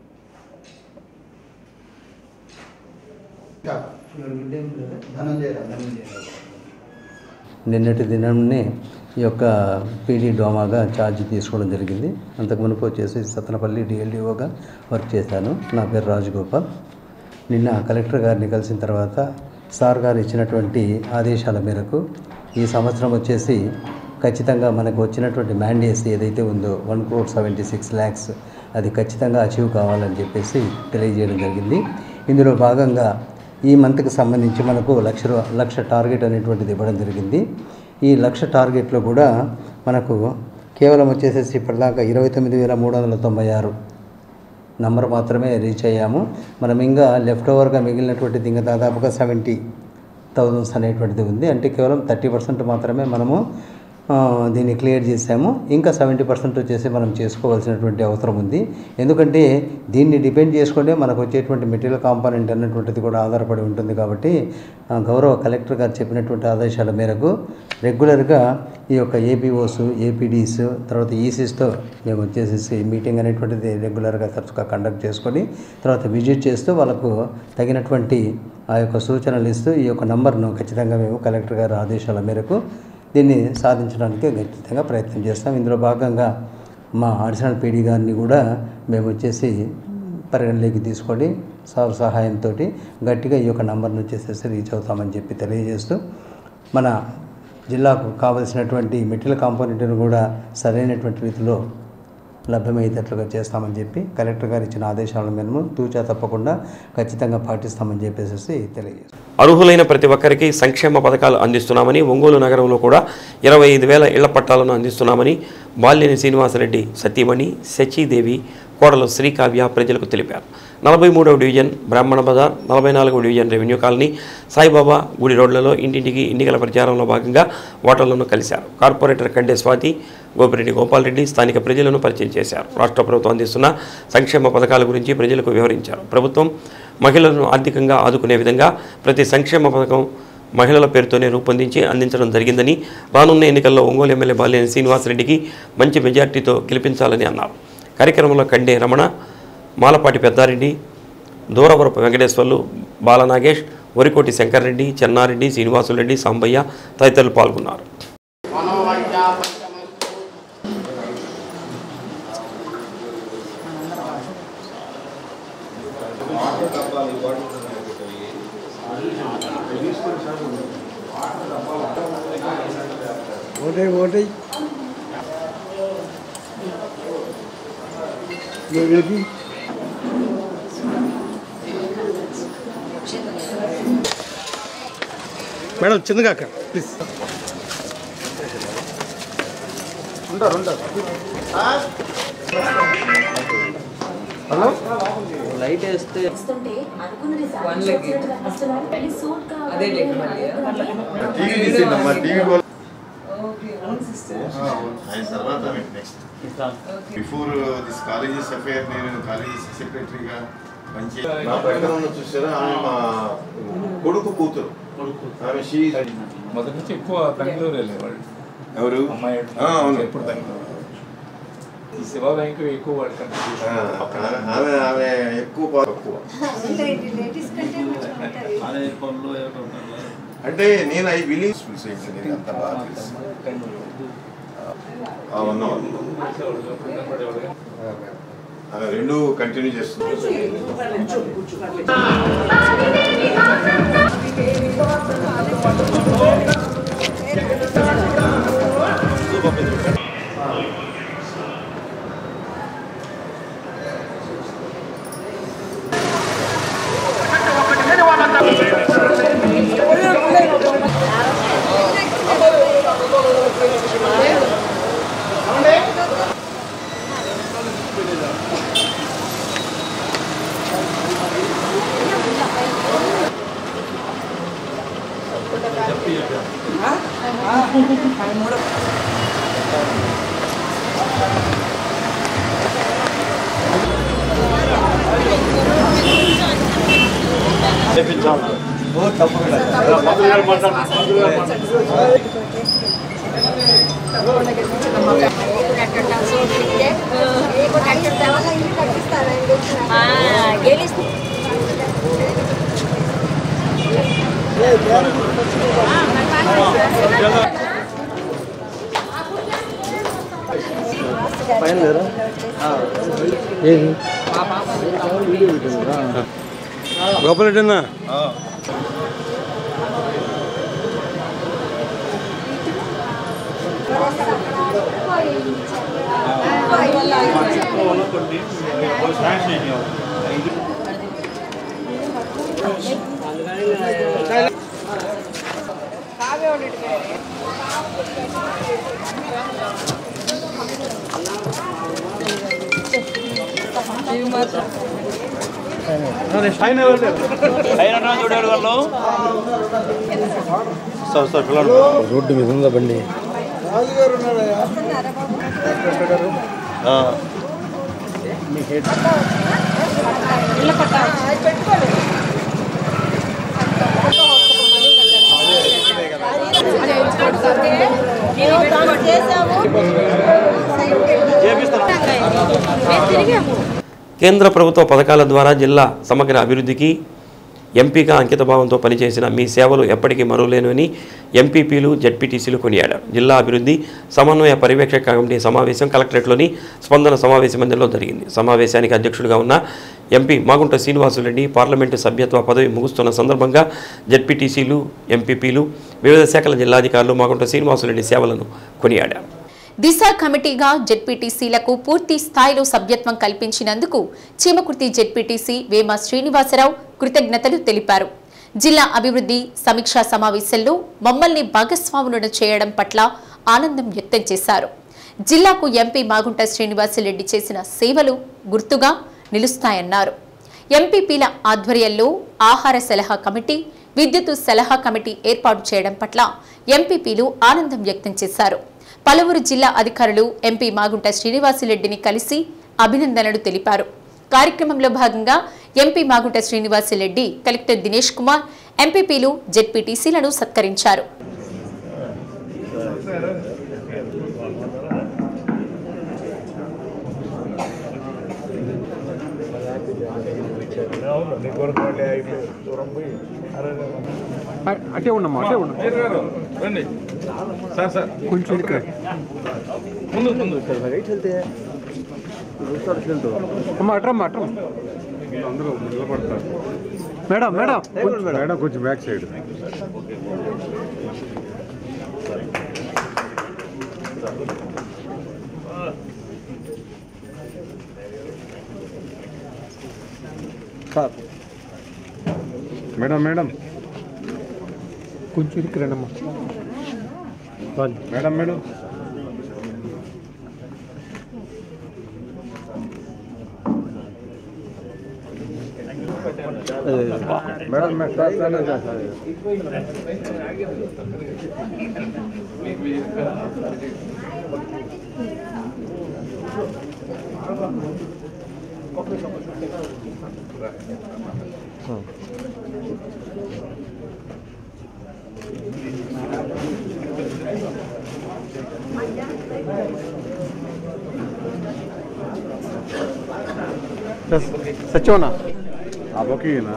నిన్నటి దినాన్ని ఈ యొక్క పీడీ డోమాగా ఛార్జ్ తీసుకోవడం జరిగింది. అంతకు మునుపు వచ్చేసి సత్తెనపల్లి డిఎల్డిఓగా వర్క్ చేశాను. నా పేరు రాజగోపాల్. నిన్న కలెక్టర్ గారిని కలిసిన తర్వాత సార్ గారు ఇచ్చినటువంటి ఆదేశాల మేరకు ఈ సంవత్సరం వచ్చేసి ఖచ్చితంగా మనకు వచ్చినటువంటి మ్యాండేట్స్ ఏదైతే ఉందో one crore seventy six lakhs అది ఖచ్చితంగా అచీవ్ కావాలని చెప్పేసి తెలియజేయడం జరిగింది. ఇందులో భాగంగా ఈ మంత్కి సంబంధించి మనకు లక్ష లక్ష టార్గెట్ అనేటువంటిది ఇవ్వడం జరిగింది. ఈ లక్ష టార్గెట్లో కూడా మనకు కేవలం వచ్చేసేసి ఇప్పటిదాకా ఇరవై తొమ్మిది వేల మూడు వందల తొంభై ఆరు నంబర్ మాత్రమే రీచ్ అయ్యాము. మనం ఇంకా లెఫ్ట్ ఓవర్గా మిగిలినటువంటిది ఇంకా దాదాపుగా సెవెంటీ థౌజండ్స్ అనేటువంటిది ఉంది. అంటే కేవలం థర్టీ పర్సెంట్ మాత్రమే మనము దీన్ని క్లియర్ చేసాము. ఇంకా సెవెంటీ పర్సెంట్ వచ్చేసి మనం చేసుకోవాల్సినటువంటి అవసరం ఉంది. ఎందుకంటే దీన్ని డిపెండ్ చేసుకుంటే మనకు వచ్చేటువంటి మెటీరియల్ కాంపోనెంట్ అన్నటువంటిది కూడా ఆధారపడి ఉంటుంది. కాబట్టి గౌరవ కలెక్టర్ గారు చెప్పినటువంటి ఆదేశాల మేరకు రెగ్యులర్గా ఈ యొక్క ఏపీఓస్, ఏపీడీస్, తర్వాత ఈసీస్తో మేము వచ్చేసి మీటింగ్ అనేటువంటిది రెగ్యులర్గా తరచుగా కండక్ట్ చేసుకొని తర్వాత విజిట్ చేస్తూ వాళ్ళకు తగినటువంటి ఆ యొక్క సూచనలు ఇస్తూ ఈ యొక్క నంబర్ను ఖచ్చితంగా మేము కలెక్టర్ గారి ఆదేశాల మేరకు దీన్ని సాధించడానికి ఖచ్చితంగా ప్రయత్నం చేస్తాం. ఇందులో భాగంగా మా అడిషనల్ పీడీ గారిని కూడా మేము వచ్చేసి పరిగణలోకి తీసుకొని సార్ సహాయంతో గట్టిగా ఈ యొక్క నంబర్ను వచ్చేసేసి రీచ్ అవుతామని చెప్పి తెలియజేస్తూ మన జిల్లాకు కావలసినటువంటి మెటీరియల్ కాంపోనెంట్ను కూడా సరైనటువంటి రీతిలో లభ్యమయ్యేటట్లుగా చేస్తామని చెప్పి కలెక్టర్ గారు ఇచ్చిన ఆదేశాలను మేము తూచా తప్పకుండా ఖచ్చితంగా పాటిస్తామని చెప్పేసి తెలియజేస్తాం. అర్హులైన ప్రతి ఒక్కరికి సంక్షేమ పథకాలు అందిస్తున్నామని, ఒంగోలు నగరంలో కూడా ఇరవై ఐదు వేల ఇళ్ల పట్టాలను అందిస్తున్నామని బాలినేని శ్రీనివాసరెడ్డి సతీమణి శచీదేవి కోడలు శ్రీకావ్య ప్రజలకు తెలిపారు. నలభై మూడవ డివిజన్ బ్రాహ్మణ బజార్, నలభై నాలుగవ డివిజన్ రెవెన్యూ కాలనీ, సాయిబాబా గుడి రోడ్లలో ఇంటింటికి ఎన్నికల ప్రచారంలో భాగంగా ఓటర్లను కలిశారు. కార్పొరేటర్ కండే స్వాతి, గోపిరెడ్డి గోపాలరెడ్డి స్థానిక ప్రజలను పరిచయం చేశారు. రాష్ట్ర ప్రభుత్వం అందిస్తున్న సంక్షేమ పథకాల గురించి ప్రజలకు వివరించారు. ప్రభుత్వం మహిళలను ఆర్థికంగా ఆదుకునే విధంగా ప్రతి సంక్షేమ పథకం మహిళల పేరుతోనే రూపొందించి అందించడం జరిగిందని, రానున్న ఎన్నికల్లో ఒంగోలు ఎమ్మెల్యే బాలినేని శ్రీనివాసరెడ్డికి మంచి మెజార్టీతో గెలిపించాలని అన్నారు. కార్యక్రమంలో కండే రమణ, మాలపాటి పెద్దారెడ్డి, దూరవరపు వెంకటేశ్వర్లు, బాలనాగేష్, వరికోటి శంకర్రెడ్డి, చెన్నారెడ్డి, శ్రీనివాసులరెడ్డి, సాంబయ్య తదితరులు పాల్గొన్నారు. ఓటే ఓటే మేడం చిన్నగా ప్లీజ్ ఉంటారు ఉంటారు హలో లైట్ వేస్తే అదే బిఫోర్ దిస్ కాలేజెస్ అఫేర్ నేను కాలేజెస్ సెక్రటరీగా మంచి నా ప్రకటన చూసారా, ఆమె మా కొడుకు కూతురు. ఆమె షీ మొదటి నుంచి ఎక్కువ బెంగళూరు వెళ్ళేవాళ్ళు. ఎవరు? అమ్మాయి అవును, ఎప్పుడు బెంగళూరు. ఈ శివ బ్యాంకు ఎక్కువ వాడు ఆమె ఆమె ఎక్కువ తక్కువ అంటే నేను ఐ బిలీవ్ అంత బాగా ఆమె రెండు కంటిన్యూ చేస్తుంది. గోపాలరెడ్డి అన్న రోడ్డు మీద ఉందా బండి కేంద్ర ప్రభుత్వ పథకాల ద్వారా జిల్లా సమగ్ర అభివృద్ధికి ఎంపీగా అంకితభావంతో పనిచేసిన మీ సేవలు ఎప్పటికీ మరువలేనివని ఎంపీపీలు జెడ్పీటీసీలు కొనియాడారు. జిల్లా అభివృద్ధి సమన్వయ పర్యవేక్షక కమిటీ సమావేశం కలెక్టరేట్లోని స్పందన సమావేశ మందిరంలో జరిగింది. సమావేశానికి అధ్యక్షుడిగా ఉన్న ఎంపీ మాగుంట శ్రీనివాసులరెడ్డి పార్లమెంటు సభ్యత్వ పదవి ముగుస్తున్న సందర్భంగా జెడ్పీటీసీలు ఎంపీపీలు వివిధ శాఖల జిల్లాధికారులు మాగుంట శ్రీనివాసులరెడ్డి సేవలను కొనియాడారు. దిశ కమిటీగా జెడ్పీటీసీలకు పూర్తి స్థాయిలో సభ్యత్వం కల్పించినందుకు చీమకుర్తి జెడ్పీటీసీ వేమ శ్రీనివాసరావు కృతజ్ఞతలు తెలిపారు. జిల్లా అభివృద్ధి సమీక్షా సమావేశంలో మమ్మల్ని భాగస్వాములను చేయడం పట్ల ఆనందం వ్యక్తం చేశారు. జిల్లాకు ఎంపీ మాగుంట శ్రీనివాసులరెడ్డి చేసిన సేవలు గుర్తుగా నిలుస్తాయన్నారు. ఎంపీపీల ఆధ్వర్యంలో ఆహార సలహా కమిటీ, విద్యుత్ సలహా కమిటీ ఏర్పాటు చేయడం పట్ల ఎంపీపీలు ఆనందం వ్యక్తం చేశారు. పలువురు జిల్లా అధికారులు ఎంపీ మాగుంట శ్రీనివాసులరెడ్డిని కలిసి అభినందనలు తెలిపారు. కార్యక్రమంలో భాగంగా ఎంపీ మాగుంట శ్రీనివాసులరెడ్డి కలెక్టర్ దినేష్ కుమార్ ఎంపీపీలు జెడ్పీటీసీలను సత్కరించారు. అటే ఉన్నామా అటే ఉన్నాం రండి సార్ సార్ కొంచెం ఇక్కడ ముందు ముందు రైట్ వెళ్తే అమ్మ అట్రమ్మ అట్రమ్మ అందరూ నిలబడతారు. మేడం మేడం మేడం కొంచెం back side sir madam madam కొంచెం ఇరికి రండమ్మా మేడం మేడం మేడం సత్యవనా ఓకేనా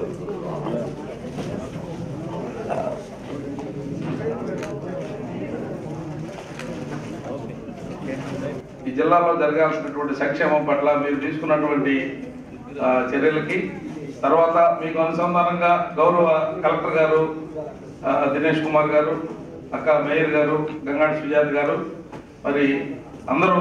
ఈ జిల్లాలో జరగాల్సినటువంటి సంక్షేమం పట్ల మీరు తీసుకున్నటువంటి చర్యలకి తర్వాత మీకు అనుసంధానంగా గౌరవ కలెక్టర్ గారు దినేష్ కుమార్ గారు, అక్క మేయర్ గారు, గంగాడి సుజాత గారు, మరి అందరూ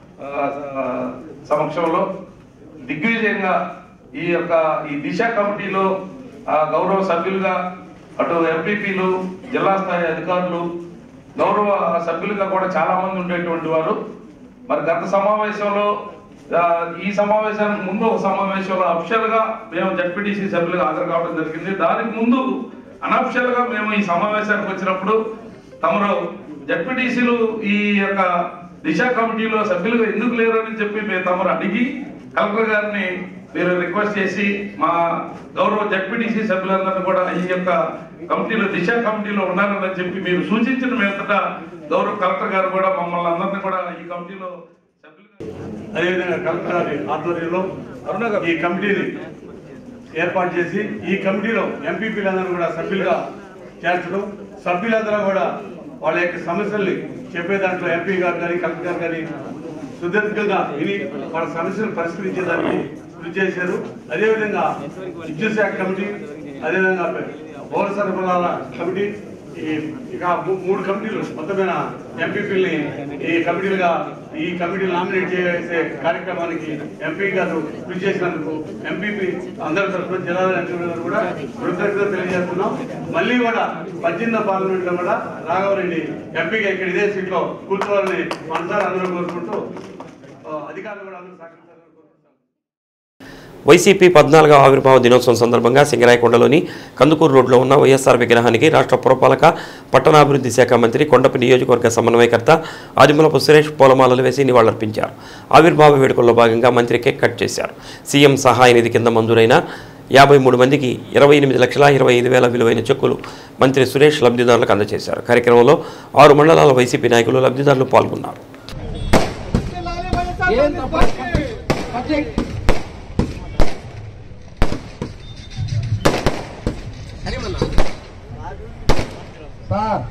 సమక్షంలో దిగ్విజయంగా ఈ యొక్క ఈ దిశ కమిటీలో గౌరవ సభ్యులుగా అటు ఎంపీపీలు, జిల్లా స్థాయి అధికారులు, గౌరవ సభ్యులుగా కూడా చాలా మంది ఉండేటువంటి వారు. మరి గత సమావేశంలో ఈ సమావేశానికి ముందు ఒక సమావేశంలో అఫిషియల్ గా మేము జడ్పీటీసీ సభ్యులుగా హాజరు కావడం జరిగింది. దానికి ముందు అనఫిషియల్ గా మేము ఈ సమావేశానికి వచ్చినప్పుడు తమరు జడ్పీటీసీలు ఈ యొక్క దిశ కమిటీలో సభ్యులుగా ఎందుకు లేరని చెప్పి మేము తమరు అడిగి కలెక్టర్ గారిని మీరు రిక్వెస్ట్ చేసి మా గౌరవ జడ్పీటీసీ సభ్యులందరినీ కూడా ఈ యొక్క కమిటీలో దిశ కమిటీలో ఉన్నారని చెప్పి మీరు సూచించిన మీదట గౌరవ కలెక్టర్ గారు కూడా మమ్మల్ని అందరినీ కూడా ఈ కమిటీలో అదేవిధంగా కలెక్టర్ గారి ఆధ్వర్యంలో ఈ కమిటీని ఏర్పాటు చేసి ఈ కమిటీలో ఎంపీపీలందరూ కూడా సభ్యులుగా చేర్చడం, సభ్యులందరూ కూడా వాళ్ళ యొక్క సమస్యల్ని చెప్పే దాంట్లో ఎంపీ గారు కానీ కలెక్టర్ గారు కానీ సుదీర్ఘంగా విని వాళ్ళ సమస్యలు పరిష్కరించేదానికి కృషి చేశారు. అదేవిధంగా విద్యుత్ శాఖ కమిటీ, అదేవిధంగా పౌర సరఫరాల కమిటీ, ఈ ఇక మూడు కమిటీలు మొత్తమైన ఎంపీపీలని ఈ కమిటీలుగా ఈ కమిటీలు నామినేట్ చేసే కార్యక్రమానికి ఎంపీ గారు కృషి చేసినందుకు ఎంపీపీ అందరి తరఫున జిల్లా ఎంపీ గారు కూడా కృతజ్ఞత తెలియజేస్తున్నాం. మళ్ళీ కూడా పద్దెనిమిదో పార్లమెంట్ లో కూడా రాఘవరెడ్డి ఎంపీగా ఇక్కడ ఇదే సీట్ లో కూర్చోవాలని మనసారి అందరూ కోరుకుంటూ అధికారులు కూడా అందరూ సహకరించారు. వైసీపీ పద్నాలుగవ ఆవిర్భావ దినోత్సవం సందర్భంగా సింగరాయకొండలోని కందుకూరు రోడ్లో ఉన్న వైఎస్ఆర్ విగ్రహానికి రాష్ట్ర పురపాలక పట్టణాభివృద్ధి శాఖ మంత్రి కొండపి నియోజకవర్గ సమన్వయకర్త ఆదిమూలపు సురేష్ పూలమాలలు వేసి నివాళులర్పించారు. ఆవిర్భావ వేడుకల్లో భాగంగా మంత్రి కేక్ కట్ చేశారు. సీఎం సహాయ నిధి కింద మంజూరైన యాభై మూడు మందికి ఇరవై ఎనిమిది లక్షల ఇరవై ఐదు వేల విలువైన చెక్కులు మంత్రి సురేష్ లబ్ధిదారులకు అందజేశారు. కార్యక్రమంలో ఆరు మండలాల వైసీపీ నాయకులు, లబ్ధిదారులు పాల్గొన్నారు. సార్,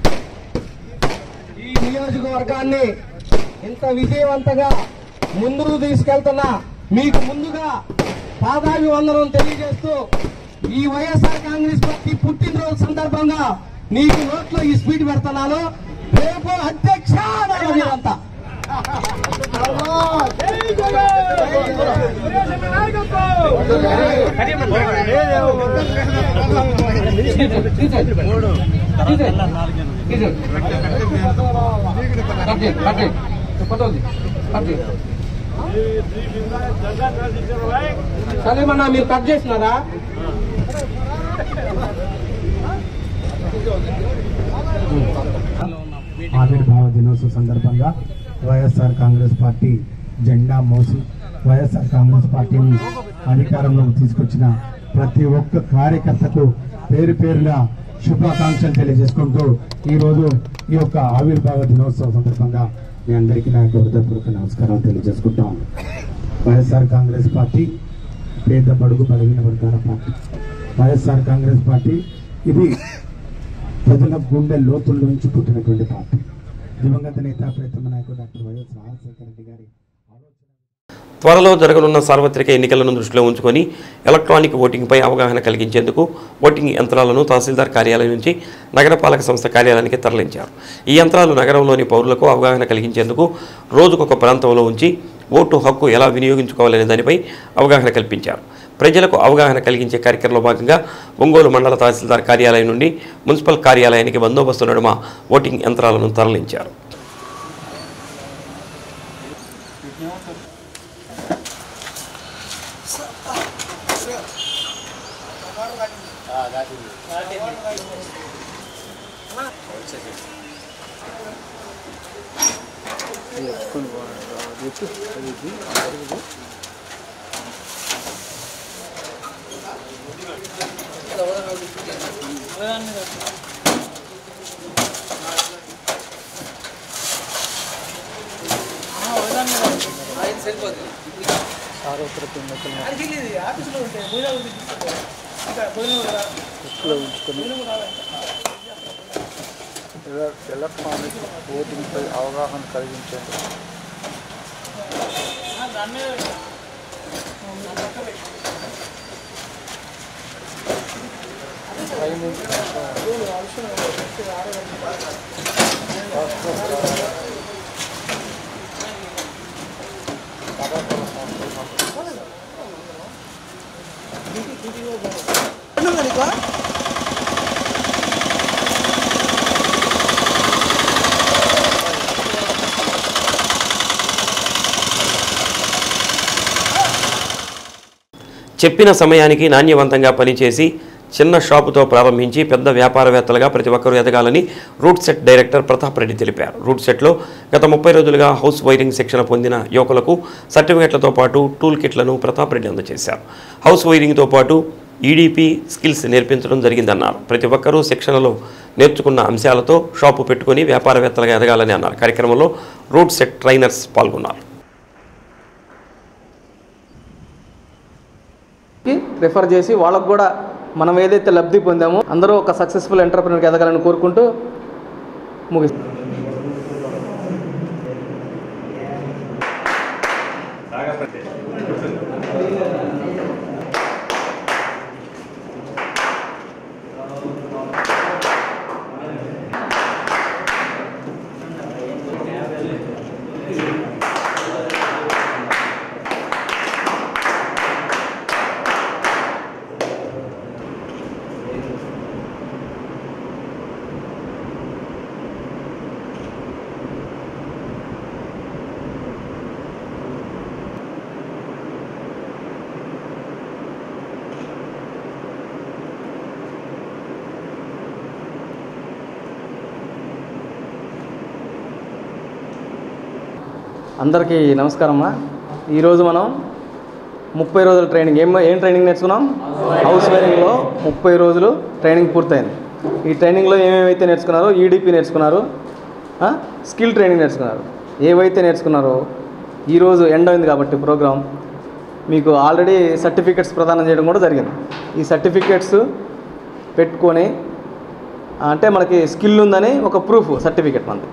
ఈ నియోజకవర్గాన్ని ఇంత విజయవంతంగా ముందుకు తీసుకెళ్తున్నా మీకు ముందుగా పాదాభివందనం తెలియజేస్తూ ఈ వైఎస్ఆర్ కాంగ్రెస్ పార్టీ పుట్టినరోజు సందర్భంగా నీకు నోట్లో ఈ స్పీడ్ పెడుతున్నాను. రేపు అధ్యక్ష మీరంతా సరేమన్నా మీరు కట్ చేసినారా? ఆవిర్భావ దినోత్సవ సందర్భంగా వైఎస్ఆర్ కాంగ్రెస్ పార్టీ జెండా మోసి వైఎస్ఆర్ కాంగ్రెస్ పార్టీని అధికారంలోకి తీసుకొచ్చిన ప్రతి ఒక్క కార్యకర్తకు పేరు పేరున శుభాకాంక్షలు తెలియజేసుకుంటూ ఈరోజు ఈ యొక్క ఆవిర్భావ దినోత్సవం సందర్భంగా మీ అందరికీ నా హృదయపూర్వక నమస్కారం తెలియజేసుకుంటాం. వైఎస్ఆర్ కాంగ్రెస్ పార్టీ పేద బడుగు బలహీన వర్గాల పార్టీ. వైఎస్ఆర్ కాంగ్రెస్ పార్టీ ఇది ప్రజల గుండె లోతుల నుంచి పుట్టినటువంటి పార్టీ. దివంగత నేత ప్రియతమ నాయకుడు డాక్టర్ వైఎస్ రాజశేఖర రెడ్డి గారి త్వరలో జరగనున్న సార్వత్రిక ఎన్నికలను దృష్టిలో ఉంచుకొని ఎలక్ట్రానిక్ ఓటింగ్పై అవగాహన కలిగించేందుకు ఓటింగ్ యంత్రాలను తహసీల్దార్ కార్యాలయం నుంచి నగరపాలక సంస్థ కార్యాలయానికి తరలించారు. ఈ యంత్రాలు నగరంలోని పౌరులకు అవగాహన కలిగించేందుకు రోజుకొక ప్రాంతంలో ఉంచి ఓటు హక్కు ఎలా వినియోగించుకోవాలనే దానిపై అవగాహన కల్పించారు. ప్రజలకు అవగాహన కలిగించే కార్యక్రమంలో భాగంగా ఒంగోలు మండల తహసీల్దార్ కార్యాలయం నుండి మున్సిపల్ కార్యాలయానికి బందోబస్తు నడుమ ఓటింగ్ యంత్రాలను తరలించారు. ఎలక్ట్రానిక్ ఓటింగ్పై అవగాహన కలిగించేందుకు చెప్పిన సమయానికి నాణ్యవంతంగా పనిచేసి చిన్న షాపుతో ప్రారంభించి పెద్ద వ్యాపారవేత్తలుగా ప్రతి ఒక్కరూ ఎదగాలని RUDSET director Pratap Reddy తెలిపారు. రూట్ సెట్లో గత ముప్పై రోజులుగా హౌస్ వైరింగ్ శిక్షణ పొందిన యువకులకు సర్టిఫికెట్లతో పాటు టూల్ కిట్లను ప్రతాప్ రెడ్డి అందజేశారు. హౌస్ వైరింగ్తో పాటు ఈడీపీ స్కిల్స్ నేర్పించడం జరిగిందన్నారు. ప్రతి ఒక్కరూ శిక్షణలో నేర్చుకున్న అంశాలతో షాపు పెట్టుకుని వ్యాపారవేత్తలుగా ఎదగాలని అన్నారు. కార్యక్రమంలో రూట్ సెట్ ట్రైనర్స్ పాల్గొన్నారు. రిఫర్ చేసి వాళ్ళకు కూడా మనం ఏదైతే లబ్ధి పొందామో అందరూ ఒక సక్సెస్ఫుల్ ఎంటర్ప్రెన్యూర్గా ఎదగాలని కోరుకుంటూ ముగిస్తాం. అందరికీ నమస్కారమ్మా. ఈరోజు మనం ముప్పై రోజుల ట్రైనింగ్ ఏం ఏం ట్రైనింగ్ నేర్చుకున్నాం? హౌస్ వైరింగ్లో ముప్పై రోజులు ట్రైనింగ్ పూర్తయింది. ఈ ట్రైనింగ్లో ఏమేమైతే నేర్చుకున్నారో ఈడీపీ నేర్చుకున్నారు, స్కిల్ ట్రైనింగ్ నేర్చుకున్నారు. ఏవైతే నేర్చుకున్నారో ఈరోజు ఎండ్ అయింది కాబట్టి ప్రోగ్రామ్ మీకు ఆల్రెడీ సర్టిఫికెట్స్ ప్రదానం చేయడం కూడా జరిగింది. ఈ సర్టిఫికెట్స్ పెట్టుకొని అంటే మనకి స్కిల్ ఉందని ఒక ప్రూఫ్ సర్టిఫికెట్ మనది.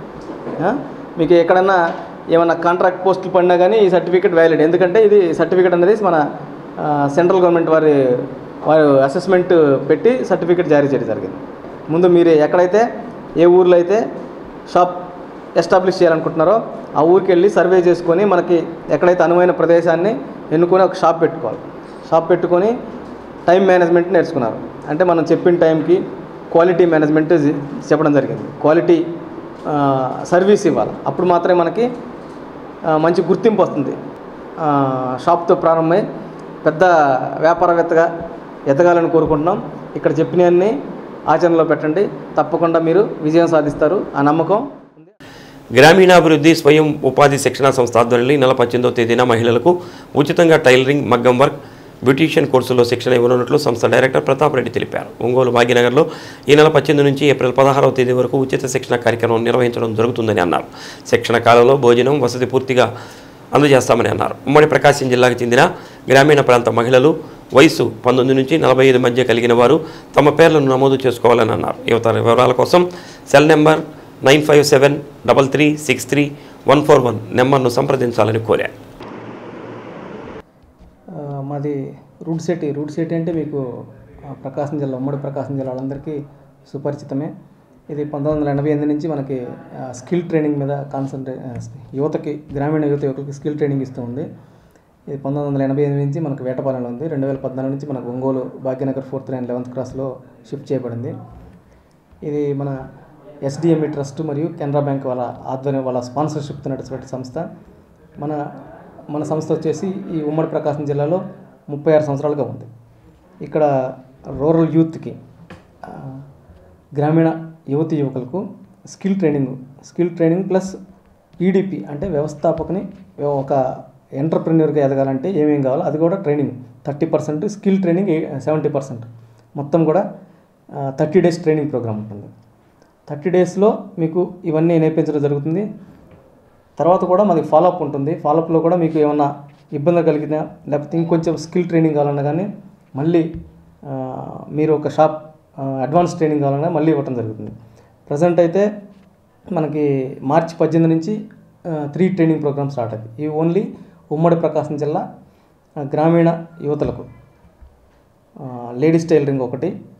మీకు ఎక్కడన్నా ఏమన్నా కాంట్రాక్ట్ పోస్టులు పడినా కానీ ఈ సర్టిఫికేట్ వ్యాలిడ్. ఎందుకంటే ఇది సర్టిఫికేట్ అనేది మన సెంట్రల్ గవర్నమెంట్ వారి వారు అసెస్మెంట్ పెట్టి సర్టిఫికేట్ జారీ చేయడం జరిగింది. ముందు మీరు ఎక్కడైతే ఏ ఊర్లో అయితే షాప్ ఎస్టాబ్లిష్ చేయాలనుకుంటున్నారో ఆ ఊరికి వెళ్ళి సర్వే చేసుకొని మనకి ఎక్కడైతే అనువైన ప్రదేశాన్ని ఎన్నుకొని ఒక షాప్ పెట్టుకోవాలి. షాప్ పెట్టుకొని టైం మేనేజ్మెంట్ నేర్చుకున్నారు. అంటే మనం చెప్పిన టైంకి క్వాలిటీ మేనేజ్మెంట్ చెప్పడం జరిగింది. క్వాలిటీ సర్వీస్ ఇవ్వాలి. అప్పుడు మాత్రమే మనకి మంచి గుర్తింపు వస్తుంది. షాప్తో ప్రారంభమై పెద్ద వ్యాపారవేత్తగా ఎదగాలని కోరుకుంటున్నాం. ఇక్కడ చెప్పినవన్నీ ఆచరణలో పెట్టండి, తప్పకుండా మీరు విజయం సాధిస్తారు. ఆ నమ్మకం. గ్రామీణాభివృద్ధి స్వయం ఉపాధి శిక్షణా సంస్థ ఆధ్వర్యంలో నెల పద్దెనిమిదవ తేదీన మహిళలకు ఉచితంగా టైలరింగ్, మగ్గం వర్క్, బ్యూటీషియన్ కోర్సులో శిక్షణ ఇవ్వనున్నట్లు సంస్థ డైరెక్టర్ ప్రతాప్ రెడ్డి తెలిపారు. ఒంగోలు భాగ్యనగర్లో ఈ నెల పద్దెనిమిది నుంచి ఏప్రిల్ పదహారవ తేదీ వరకు ఉచిత శిక్షణ కార్యక్రమం నిర్వహించడం జరుగుతుందని అన్నారు. శిక్షణ కాలంలో భోజనం, వసతి పూర్తిగా అందజేస్తామని అన్నారు. ఉమ్మడి ప్రకాశం జిల్లాకు చెందిన గ్రామీణ ప్రాంత మహిళలు వయసు పంతొమ్మిది నుంచి నలభై ఐదు మధ్య కలిగిన వారు తమ పేర్లను నమోదు చేసుకోవాలని అన్నారు. యువత వివరాల కోసం cell number nine five seven double three six three one four one నెంబర్ను సంప్రదించాలని కోరారు. మాది రూట్ సిటీ. రూట్ సిటీ అంటే మీకు ప్రకాశం జిల్లా, ఉమ్మడి ప్రకాశం జిల్లా వాళ్ళందరికీ సుపరిచితమే. ఇది పంతొమ్మిది వందల ఎనభై ఎనిమిది నుంచి మనకి స్కిల్ ట్రైనింగ్ మీద కాన్సన్ట్రే యువతకి, గ్రామీణ యువత యువకులకి స్కిల్ ట్రైనింగ్ ఇస్తూ ఉంది. ఇది పంతొమ్మిది వందల ఎనభై ఎనిమిది నుంచి మనకు వేటపాలెంలో ఉంది. రెండు వేల పద్నాలుగు నుంచి మనకు Ongole Bhagyanagar fourth line eleventh క్రాస్లో షిఫ్ట్ చేయబడింది. ఇది మన ఎస్డిఎంఈ ట్రస్ట్ మరియు కెనరా బ్యాంక్ వాళ్ళ ఆధ్వర్యం వాళ్ళ స్పాన్సర్షిప్తో నడిచినటువంటి సంస్థ. మన మన సంస్థ వచ్చేసి ఈ ఉమ్మడి ప్రకాశం జిల్లాలో ముప్పై ఆరు సంవత్సరాలుగా ఉంది. ఇక్కడ రూరల్ యూత్కి, గ్రామీణ యువతి యువకులకు skill training skill training plus EDP అంటే వ్యవస్థాపకని ఒక ఎంటర్ప్రెన్యూర్గా ఎదగాలంటే ఏమేమి కావాలో అది కూడా training thirty percent skill training seventy percent మొత్తం కూడా థర్టీ డేస్ ట్రైనింగ్ ప్రోగ్రామ్ ఉంటుంది. థర్టీ డేస్లో మీకు ఇవన్నీ నేర్పించడం జరుగుతుంది. తర్వాత కూడా మనకి ఫాలోఅప్ ఉంటుంది. ఫాలోఅప్లో కూడా మీకు ఏమన్నా ఇబ్బంది కలిగినా లేకపోతే ఇంకొంచెం స్కిల్ ట్రైనింగ్ కావాలన్నా కానీ మళ్ళీ మీరు ఒక షాప్ అడ్వాన్స్ ట్రైనింగ్ కావాలన్నా మళ్ళీ ఇవ్వటం జరుగుతుంది. ప్రజెంట్ అయితే మనకి మార్చి పద్దెనిమిది నుంచి త్రీ ట్రైనింగ్ ప్రోగ్రామ్స్ స్టార్ట్ అవుతాయి. ఇవి ఓన్లీ ఉమ్మడి ప్రకాశం జిల్లా గ్రామీణ యువతలకు. లేడీస్ టైలరింగ్ ఒకటి,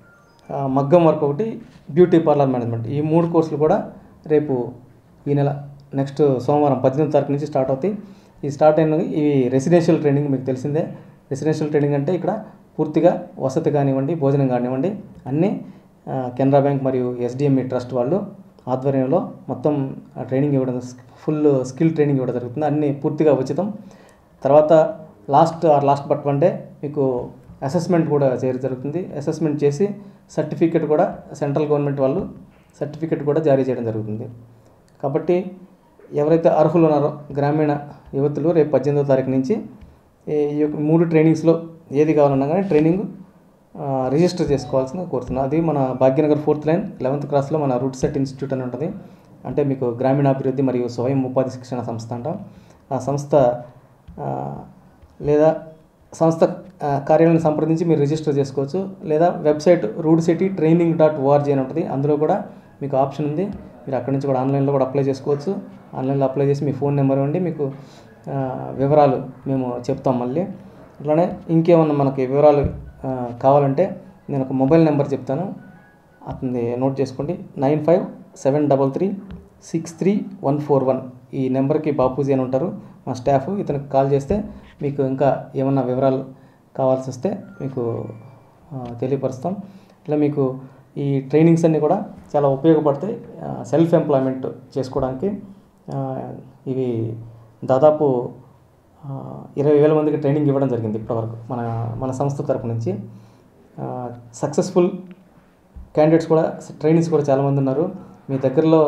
మగ్గం వర్క్ ఒకటి, బ్యూటీ పార్లర్ మేనేజ్మెంట్. ఈ మూడు కోర్సులు కూడా రేపు ఈ నెల నెక్స్ట్ సోమవారం పద్దెనిమిది తారీఖు నుంచి స్టార్ట్ అవుతాయి. ఈ స్టార్ట్ అయిన ఇవి రెసిడెన్షియల్ ట్రైనింగ్ మీకు తెలిసిందే. రెసిడెన్షియల్ ట్రైనింగ్ అంటే ఇక్కడ పూర్తిగా వసతి కానివ్వండి, భోజనం కానివ్వండి అన్నీ కెనరా బ్యాంక్ మరియు ఎస్డిఎంఈ ట్రస్ట్ వాళ్ళు ఆధ్వర్యంలో మొత్తం ట్రైనింగ్ ఇవ్వడం, ఫుల్ స్కిల్ ట్రైనింగ్ ఇవ్వడం జరుగుతుంది. అన్నీ పూర్తిగా ఉచితం. తర్వాత last or last but one day మీకు అసెస్మెంట్ కూడా చేయడం జరుగుతుంది. అసెస్మెంట్ చేసి సర్టిఫికెట్ కూడా సెంట్రల్ గవర్నమెంట్ వాళ్ళు సర్టిఫికెట్ కూడా జారీ చేయడం జరుగుతుంది. కాబట్టి ఎవరైతే అర్హులు ఉన్నారో గ్రామీణ యువతులు రేపు పద్దెనిమిదో తారీఖు నుంచి ఈ మూడు ట్రైనింగ్స్లో ఏది కావాలన్నా కానీ ట్రైనింగ్ రిజిస్టర్ చేసుకోవాల్సిందిగా కోరుతున్నాను. అది మన భాగ్యనగర్ ఫోర్త్ లైన్ లెవెంత్ క్రాస్లో మన రూట్ సెట్ ఇన్స్టిట్యూట్ అని ఉంటుంది. అంటే మీకు గ్రామీణాభివృద్ధి మరియు స్వయం ఉపాధి శిక్షణ సంస్థ అంటాం. ఆ సంస్థ లేదా సంస్థ కార్యాలయాన్ని సంప్రదించి మీరు రిజిస్టర్ చేసుకోవచ్చు. లేదా website RUDSETI training dot ORG అని ఉంటుంది. అందులో కూడా మీకు ఆప్షన్ ఉంది. మీరు అక్కడి నుంచి కూడా ఆన్లైన్లో కూడా అప్లై చేసుకోవచ్చు. ఆన్లైన్లో అప్లై చేసి మీ ఫోన్ నెంబర్ ఇవ్వండి, మీకు వివరాలు మేము చెప్తాం. మళ్ళీ అట్లానే ఇంకేమన్నా మనకి వివరాలు కావాలంటే నేను ఒక మొబైల్ నెంబర్ చెప్తాను, అతన్ని నోట్ చేసుకోండి. Nine five seven double three six three one four one ఈ నెంబర్కి బాపూజీ అని ఉంటారు మా స్టాఫ్. ఇతనికి కాల్ చేస్తే మీకు ఇంకా ఏమన్నా వివరాలు కావాల్సి వస్తే మీకు తెలియపరుస్తాం. ఇట్లా మీకు ఈ ట్రైనింగ్స్ అన్నీ కూడా చాలా ఉపయోగపడతాయి సెల్ఫ్ ఎంప్లాయ్మెంట్ చేసుకోవడానికి. ఇవి దాదాపు ఇరవై వేల మందికి ట్రైనింగ్ ఇవ్వడం జరిగింది ఇప్పటివరకు మన మన సంస్థ తరపు నుంచి. సక్సెస్ఫుల్ క్యాండిడేట్స్ కూడా ట్రైనింగ్స్ కూడా చాలామంది ఉన్నారు. మీ దగ్గరలో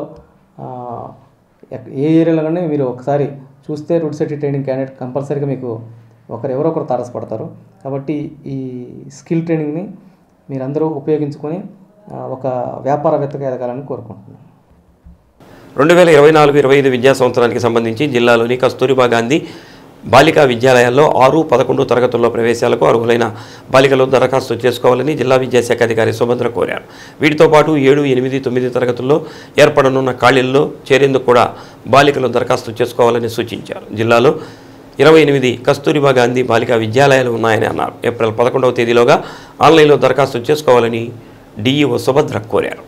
ఏ ఏరియాలో కానీ మీరు ఒకసారి చూస్తే రూట్ సెట్ ట్రైనింగ్ క్యాండిడేట్ కంపల్సరీగా మీకు ఒకరు ఎవరో ఒకరు తారసపడతారు. కాబట్టి ఈ స్కిల్ ట్రైనింగ్ని మీరందరూ ఉపయోగించుకొని ఒక వ్యాపారవేత్తగా ఎదగాలని కోరుకుంటున్నాను. రెండు వేల ఇరవై నాలుగు ఇరవై ఐదు విద్యా సంవత్సరానికి సంబంధించి జిల్లాలోని కస్తూరిబా గాంధీ బాలికా విద్యాలయాల్లో ఆరు పదకొండు తరగతుల్లో ప్రవేశాలకు అర్హులైన బాలికలు దరఖాస్తు చేసుకోవాలని జిల్లా విద్యాశాఖ అధికారి సుభద్ర కోరారు. వీటితో పాటు ఏడు ఎనిమిది తొమ్మిది తరగతుల్లో ఏర్పడనున్న ఖాళీల్లో చేరేందుకు కూడా బాలికలు దరఖాస్తు చేసుకోవాలని సూచించారు. జిల్లాలో ఇరవై ఎనిమిది కస్తూరిబా గాంధీ బాలికా విద్యాలయాలు ఉన్నాయని అన్నారు. ఏప్రిల్ పదకొండవ తేదీలోగా ఆన్లైన్లో దరఖాస్తు చేసుకోవాలని డిఈఓ సుభద్ర కోరారు.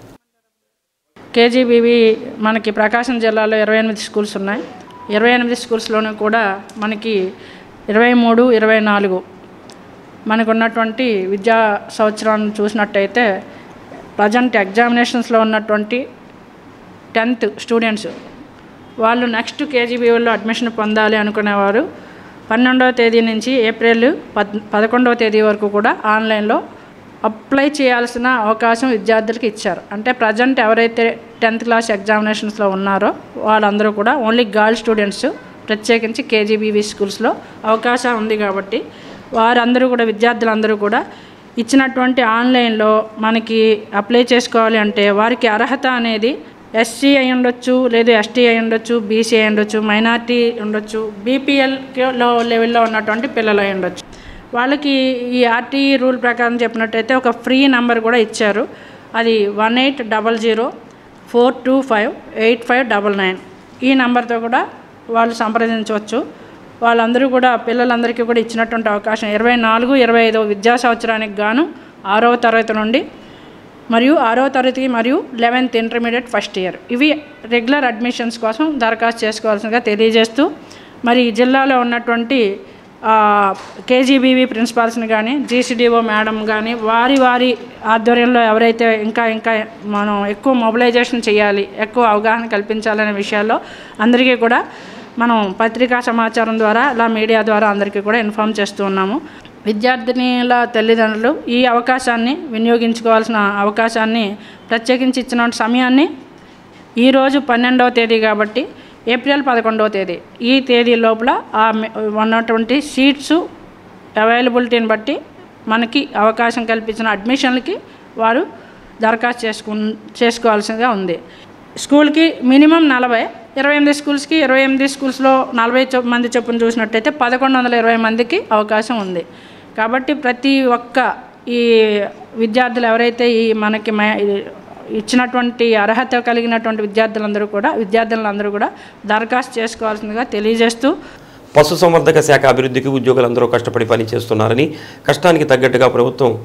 కేజీబీవీ మనకి ప్రకాశం జిల్లాలో ఇరవై ఎనిమిది స్కూల్స్ ఉన్నాయి. ఇరవై ఎనిమిది స్కూల్స్లోనూ కూడా మనకి ఇరవై మూడు ఇరవై నాలుగు మనకు ఉన్నటువంటి విద్యా సంవత్సరాన్ని చూసినట్టయితే ప్రజెంట్ ఎగ్జామినేషన్స్లో ఉన్నటువంటి టెన్త్ స్టూడెంట్స్ వాళ్ళు నెక్స్ట్ కేజీబీవీలో అడ్మిషన్ పొందాలి అనుకునేవారు పన్నెండవ తేదీ నుంచి ఏప్రిల్ పద్ పదకొండవ తేదీ వరకు కూడా ఆన్లైన్లో అప్లై చేయాల్సిన అవకాశం విద్యార్థులకు ఇచ్చారు. అంటే ప్రజెంట్ ఎవరైతే టెన్త్ క్లాస్ ఎగ్జామినేషన్స్లో ఉన్నారో వాళ్ళందరూ కూడా ఓన్లీ గర్ల్ స్టూడెంట్స్ ప్రత్యేకించి కేజీబీవీ స్కూల్స్లో అవకాశం ఉంది. కాబట్టి వారందరూ కూడా విద్యార్థులందరూ కూడా ఇచ్చినటువంటి ఆన్లైన్లో మనకి అప్లై చేసుకోవాలి అంటే వారికి అర్హత అనేది ఎస్సీ అయి ఉండొచ్చు, లేదు ఎస్టీ అయి ఉండొచ్చు, బీసీ అయి ఉండొచ్చు, మైనార్టీ ఉండొచ్చు, బీపీఎల్లో లెవెల్లో ఉన్నటువంటి పిల్లలు అయి ఉండొచ్చు. వాళ్ళకి ఈ ఆర్టీఈ రూల్ ప్రకారం చెప్పినట్టయితే ఒక ఫ్రీ నెంబర్ కూడా ఇచ్చారు. అది one eight double zero four two five eight five double nine ఈ నెంబర్తో కూడా వాళ్ళు సంప్రదించవచ్చు. వాళ్ళందరూ కూడా పిల్లలందరికీ కూడా ఇచ్చినటువంటి అవకాశం ఇరవై నాలుగు ఇరవై ఐదో విద్యా సంవత్సరానికి గాను ఆరవ తరగతి నుండి మరియు ఆరవ తరగతి మరియు లెవెన్త్ ఇంటర్మీడియట్ ఫస్ట్ ఇయర్ ఇవి రెగ్యులర్ అడ్మిషన్స్ కోసం దరఖాస్తు చేసుకోవాల్సిందిగా తెలియజేస్తూ మరి జిల్లాలో ఉన్నటువంటి కేజీబీవీ ప్రిన్సిపాల్స్ని కానీ జీసీడీఓ మేడం కానీ వారి వారి ఆధ్వర్యంలో ఎవరైతే ఇంకా ఇంకా మనం ఎక్కువ మొబిలైజేషన్ చేయాలి, ఎక్కువ అవగాహన కల్పించాలనే విషయాల్లో అందరికీ కూడా మనం పత్రికా సమాచారం ద్వారా ఇలా మీడియా ద్వారా అందరికీ కూడా ఇన్ఫామ్ చేస్తూ ఉన్నాము. విద్యార్థినిల తల్లిదండ్రులు ఈ అవకాశాన్ని వినియోగించుకోవాల్సిన అవకాశాన్ని ప్రత్యేకించి ఇచ్చిన సమయాన్ని ఈరోజు పన్నెండవ తేదీ కాబట్టి ఏప్రిల్ పదకొండవ తేదీ ఈ తేదీ లోపల ఆ ఉన్నటువంటి సీట్స్ అవైలబిలిటీని బట్టి మనకి అవకాశం కల్పించిన అడ్మిషన్లకి వారు దరఖాస్తు చేసుకు చేసుకోవాల్సిందిగా ఉంది. స్కూల్కి మినిమం నలభై ఇరవై ఎనిమిది స్కూల్స్కి ఇరవై ఎనిమిది స్కూల్స్లో నలభై మంది చొప్పున చూసినట్టయితే పదకొండు వందల ఇరవై మందికి అవకాశం ఉంది. కాబట్టి ప్రతి ఒక్క ఈ విద్యార్థులు ఎవరైతే ఈ మనకి ఇచ్చినటువంటి అర్హత కలిగినటువంటి విద్యార్థులందరూ కూడా విద్యార్థులందరూ కూడా దరఖాస్తు చేసుకోవాల్సిందిగా తెలియజేస్తూ పశుసంవర్ధక శాఖ అభివృద్ధికి ఉద్యోగులందరూ కష్టపడి పనిచేస్తున్నారని, కష్టానికి తగ్గట్టుగా ప్రభుత్వం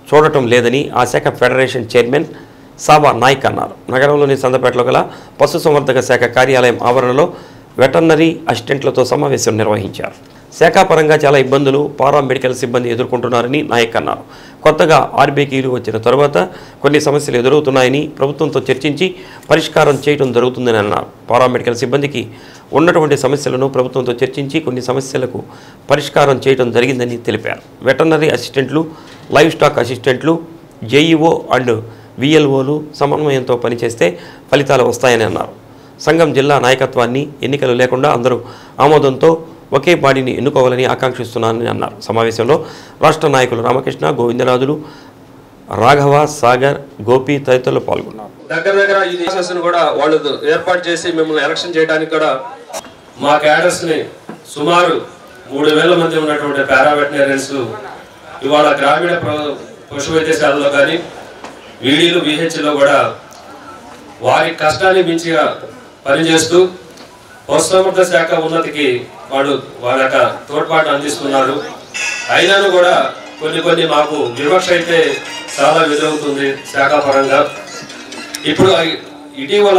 చూడటం లేదని ఆ శాఖ ఫెడరేషన్ చైర్మన్ సాబా నాయక్ అన్నారు. నగరంలోని సందపేటలో గల పశుసంవర్ధక శాఖ కార్యాలయం ఆవరణలో వెటర్నరీ అసిస్టెంట్లతో సమావేశం నిర్వహించారు. శాఖాపరంగా చాలా ఇబ్బందులు పారామెడికల్ సిబ్బంది ఎదుర్కొంటున్నారని నాయక్ అన్నారు. కొత్తగా ఆర్బీకీలు వచ్చిన తరువాత కొన్ని సమస్యలు ఎదురవుతున్నాయని ప్రభుత్వంతో చర్చించి పరిష్కారం చేయడం జరుగుతుందని అన్నారు. పారామెడికల్ సిబ్బందికి ఉన్నటువంటి సమస్యలను ప్రభుత్వంతో చర్చించి కొన్ని సమస్యలకు పరిష్కారం చేయడం జరిగిందని తెలిపారు. వెటర్నరీ అసిస్టెంట్లు, లైవ్ స్టాక్ అసిస్టెంట్లు, జేఈఓ అండ్ విఎల్ఓలు సమన్వయంతో పనిచేస్తే ఫలితాలు వస్తాయని అన్నారు. సంఘం జిల్లా నాయకత్వాన్ని ఎన్నికలు లేకుండా అందరూ ఆమోదంతో ఒకే బాడీని ఎన్నుకోవాలని ఆకాంక్షిస్తున్నానని అన్నారు. సమావేశంలో రాష్ట్ర నాయకులు రామకృష్ణ, గోవిందరాజులు, రాఘవ, సాగర్, గోపి తదితరులు పాల్గొన్నారు. దగ్గర దగ్గర ఈ ప్రాసెస్ను కూడా వాళ్ళు ఏర్పాటు చేసి మిమ్మల్ని ఎలక్షన్ చేయడానికి కూడా మా క్యాడర్స్ని సుమారు మూడు వేల మంది ఉన్నటువంటి పారావెటనరీన్స్ ఇవాళ గ్రామీణ పశు వైద్యశాలలో కానీ వీడీలు విహెచ్లో కూడా వారి కష్టాన్ని మించిగా పనిచేస్తూ పశుసంవర్ధక శాఖ ఉన్నతికి వాడు వాళ్ళ యొక్క తోడ్పాటు అందిస్తున్నారు. అయినాను కూడా కొన్ని కొన్ని మాకు వివక్ష అయితే చాలా ఎదురవుతుంది శాఖాపరంగా. ఇప్పుడు ఇటీవల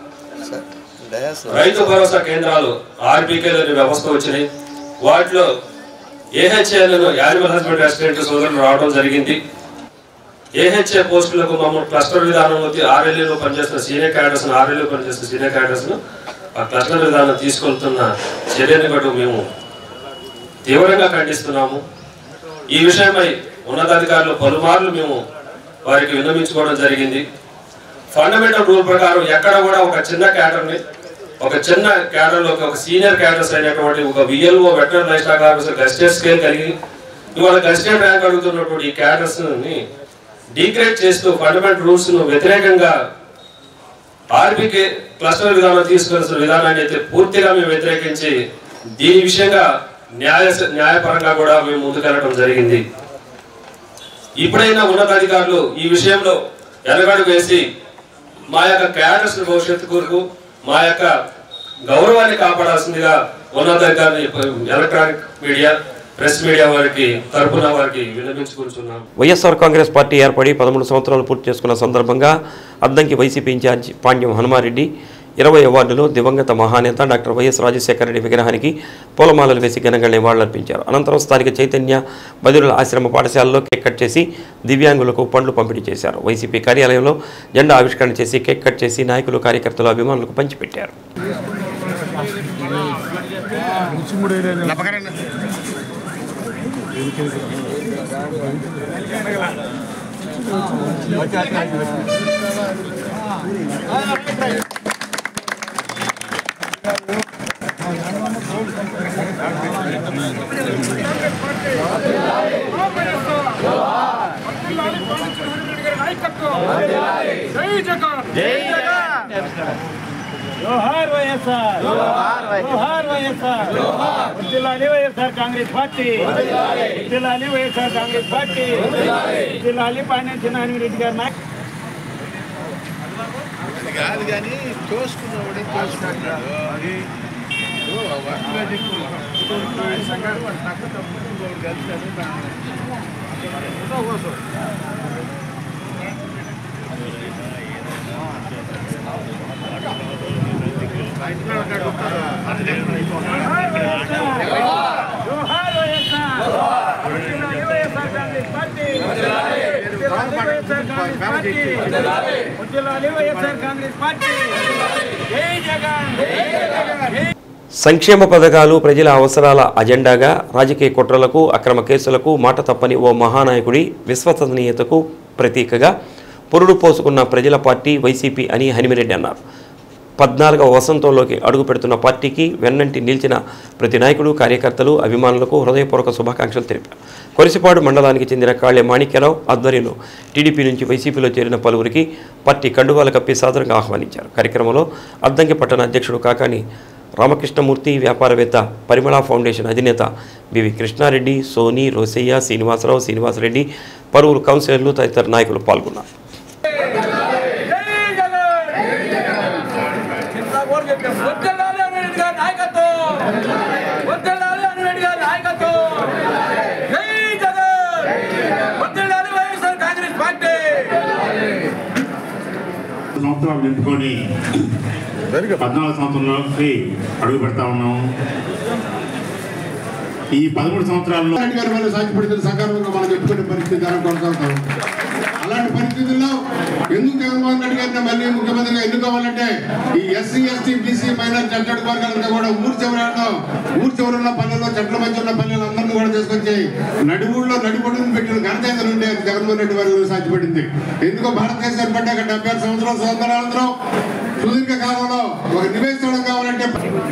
రైతు భరోసా కేంద్రాలు ఆర్బీకేలు అనే వ్యవస్థ వచ్చినాయి. వాటిలో ఏహెచ్ఏలను యానిమల్ హస్బెండరీ అసిస్టెంట్ సోదరులు రావడం జరిగింది. ఏహెచ్ఏ పోస్టులకు మమ్మల్ని క్లస్టర్ విధానంలో ఆర్ఎల్ఏలో పనిచేస్తున్న సీనియర్ క్యాడర్స్ ఆర్ఎల్ఏలో పనిచేస్తున్న సీనియర్ క్యాడర్స్ ఆ క్లస్టర్ విధానం తీసుకెళ్తున్న చర్యను బట్టి మేము తీవ్రంగా ఖండిస్తున్నాము. ఈ విషయమై ఉన్నతాధికారులు పలుమార్లు మేము వారికి విన్నవించుకోవడం జరిగింది. ఫండమెంటల్ రూల్ ప్రకారం ఎక్కడ కూడా ఒక చిన్న క్యాడర్ని ఒక చిన్న క్యాడర్లో ఒక సీనియర్ క్యాడర్స్ అయినటువంటి ఒక VLO veteran life stock officer gazetted scale కలిగి ఇవాళ గెస్టేట్ ర్యాంక్ అడుగుతున్నటువంటి ఈ క్యాడర్స్ని డిగ్రేడ్ చేస్తూ ఫండమెంటల్ రూల్స్ను వ్యతిరేకంగా ఆర్బీకే క్లస్టర్ విధానం తీసుకొస్తున్న విధానాన్ని అయితే పూర్తిగా మేము వ్యతిరేకించి దీని విషయంగా న్యాయ న్యాయపరంగా కూడా మేము ముందుకెళ్ళడం జరిగింది. ఇప్పుడైనా ఉన్నతాధికారులు ఈ విషయంలో ఎనగడుగు వేసి మా యొక్క క్యాడర్స్ భవిష్యత్తు కొరకు మా యొక్క గౌరవాన్ని కాపాడాల్సిందిగా ఉన్నతాధికారులు ఎలక్ట్రానిక్ మీడియా, ప్రెస్ మీడియా వారికి తరపున వారికి విన్నవించుకుంటున్నాం. వైఎస్ఆర్ కాంగ్రెస్ పార్టీ ఏర్పడి పదమూడు సంవత్సరాలు పూర్తి చేసుకున్న సందర్భంగా అద్దంకి వైసీపీ ఇన్ఛార్జి పాండ్యం హనుమారెడ్డి ఇరవై అవార్డులో దివంగత మహానేత డాక్టర్ వైఎస్ రాజశేఖర రెడ్డి విగ్రహానికి పూలమాలలు వేసి ఘనంగా నివాళులర్పించారు. అనంతరం స్థానిక చైతన్య బదిరుల ఆశ్రమ పాఠశాలలో కేక్ కట్ చేసి దివ్యాంగులకు పండ్లు పంపిణీ చేశారు. వైసీపీ కార్యాలయంలో జెండా ఆవిష్కరణ చేసి కేక్ కట్ చేసి నాయకులు, కార్యకర్తలు, అభిమానులకు పంచిపెట్టారు. जोहार వైఎస్ఆర్ जोहार వైఎస్ఆర్ జిల్లాని వైఎస్ఆర్ కాంగ్రెస్ పార్టీ జిల్లాని వైఎస్ఆర్ కాంగ్రెస్ పార్టీ జిల్లాని పాండ్యం చిన్నారెడ్డి రెడ్డి గారు నాకు కాదు కానీ చూసుకున్నవాడే చూసుకుంటాడు. అది సంక్షేమ పథకాలు ప్రజల అవసరాల అజెండాగా రాజకీయ కుట్రలకు, అక్రమ కేసులకు మాట తప్పని ఓ మహానాయకుడి విశ్వసనీయతకు ప్రతీకగా పురుడు పోసుకున్న ప్రజల పార్టీ వైసీపీ అని హనిమిరెడ్డి అన్నారు. పద్నాలుగవ వసంతంలోకి అడుగు పెడుతున్న పార్టీకి వెన్నంటి నిలిచిన ప్రతి నాయకుడు, కార్యకర్తలు, అభిమానులకు హృదయపూర్వక శుభాకాంక్షలు తెలిపారు. కొరిసిపాడు మండలానికి చెందిన కాళ్లే మాణిక్యరావు ఆధ్వర్యంలో టీడీపీ నుంచి వైసీపీలో చేరిన పలువురికి పార్టీ కండువాలు కప్పి సాదరంగా ఆహ్వానించారు. కార్యక్రమంలో అద్దంకి పట్టణ అధ్యక్షుడు కాకాని రామకృష్ణమూర్తి, వ్యాపారవేత్త, పరిమళ ఫౌండేషన్ అధినేత బివి కృష్ణారెడ్డి, సోని, రోసయ్య, శ్రీనివాసరావు, శ్రీనివాసరెడ్డి, పలువురు కౌన్సిలర్లు తదితర నాయకులు పాల్గొన్నారు. వైఎస్ఆర్ సంవత్సరాలు నింపుకొని పద్నాలుగు సంవత్సరంలోకి అడుగు పెడతా ఉన్నాము. ఈ పదమూడు సంవత్సరాల్లో సాధ్యపడుతున్న సకాలంగా మనం చెప్పుకునే పరిస్థితి కొనసాగుతాం. అలాంటి పరిస్థితుల్లో ఎందుకు జగన్మోహన్ రెడ్డి గారిని మళ్ళీ ముఖ్యమంత్రిగా ఎన్నుకోవాలంటే ఈ ఎస్సీ ఎస్టీ బీసీ మైనార్టీ చెట్టడి వర్గాలంతా కూడా ఊరు చివరలో ఊరు చివరున్న పల్లెల్లో చెట్ల మధ్య ఉన్న పల్లెలు అందరినీ కూడా తీసుకొచ్చి నడువుల్లో నడిపడుని పెట్టిన ఘనత నుండి జగన్మోహన్ రెడ్డి వారి సాధ్యపడింది. ఎందుకో భారతదేశం ఏర్పడ్డాక డెబ్బై ఆరు సంవత్సరాల స్వతంత్రానంతరం సుదీర్ఘ కాలంలో ఒక నివేశనం కావాలంటే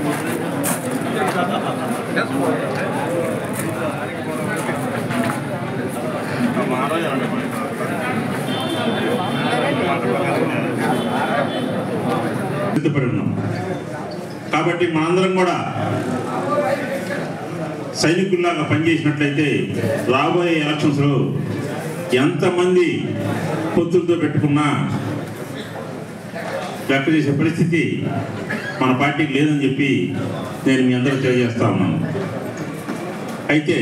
సిద్ధపడి ఉన్నాం. కాబట్టి మనందరం కూడా సైనికుల్లాగా పనిచేసినట్లయితే రాబోయే ఎలక్షన్స్లో ఎంతమంది పొత్తులతో పెట్టుకున్నా లెక్క చేసే పరిస్థితి మన పార్టీకి లేదని చెప్పి నేను మీ అందరూ తెలియజేస్తా ఉన్నాను. అయితే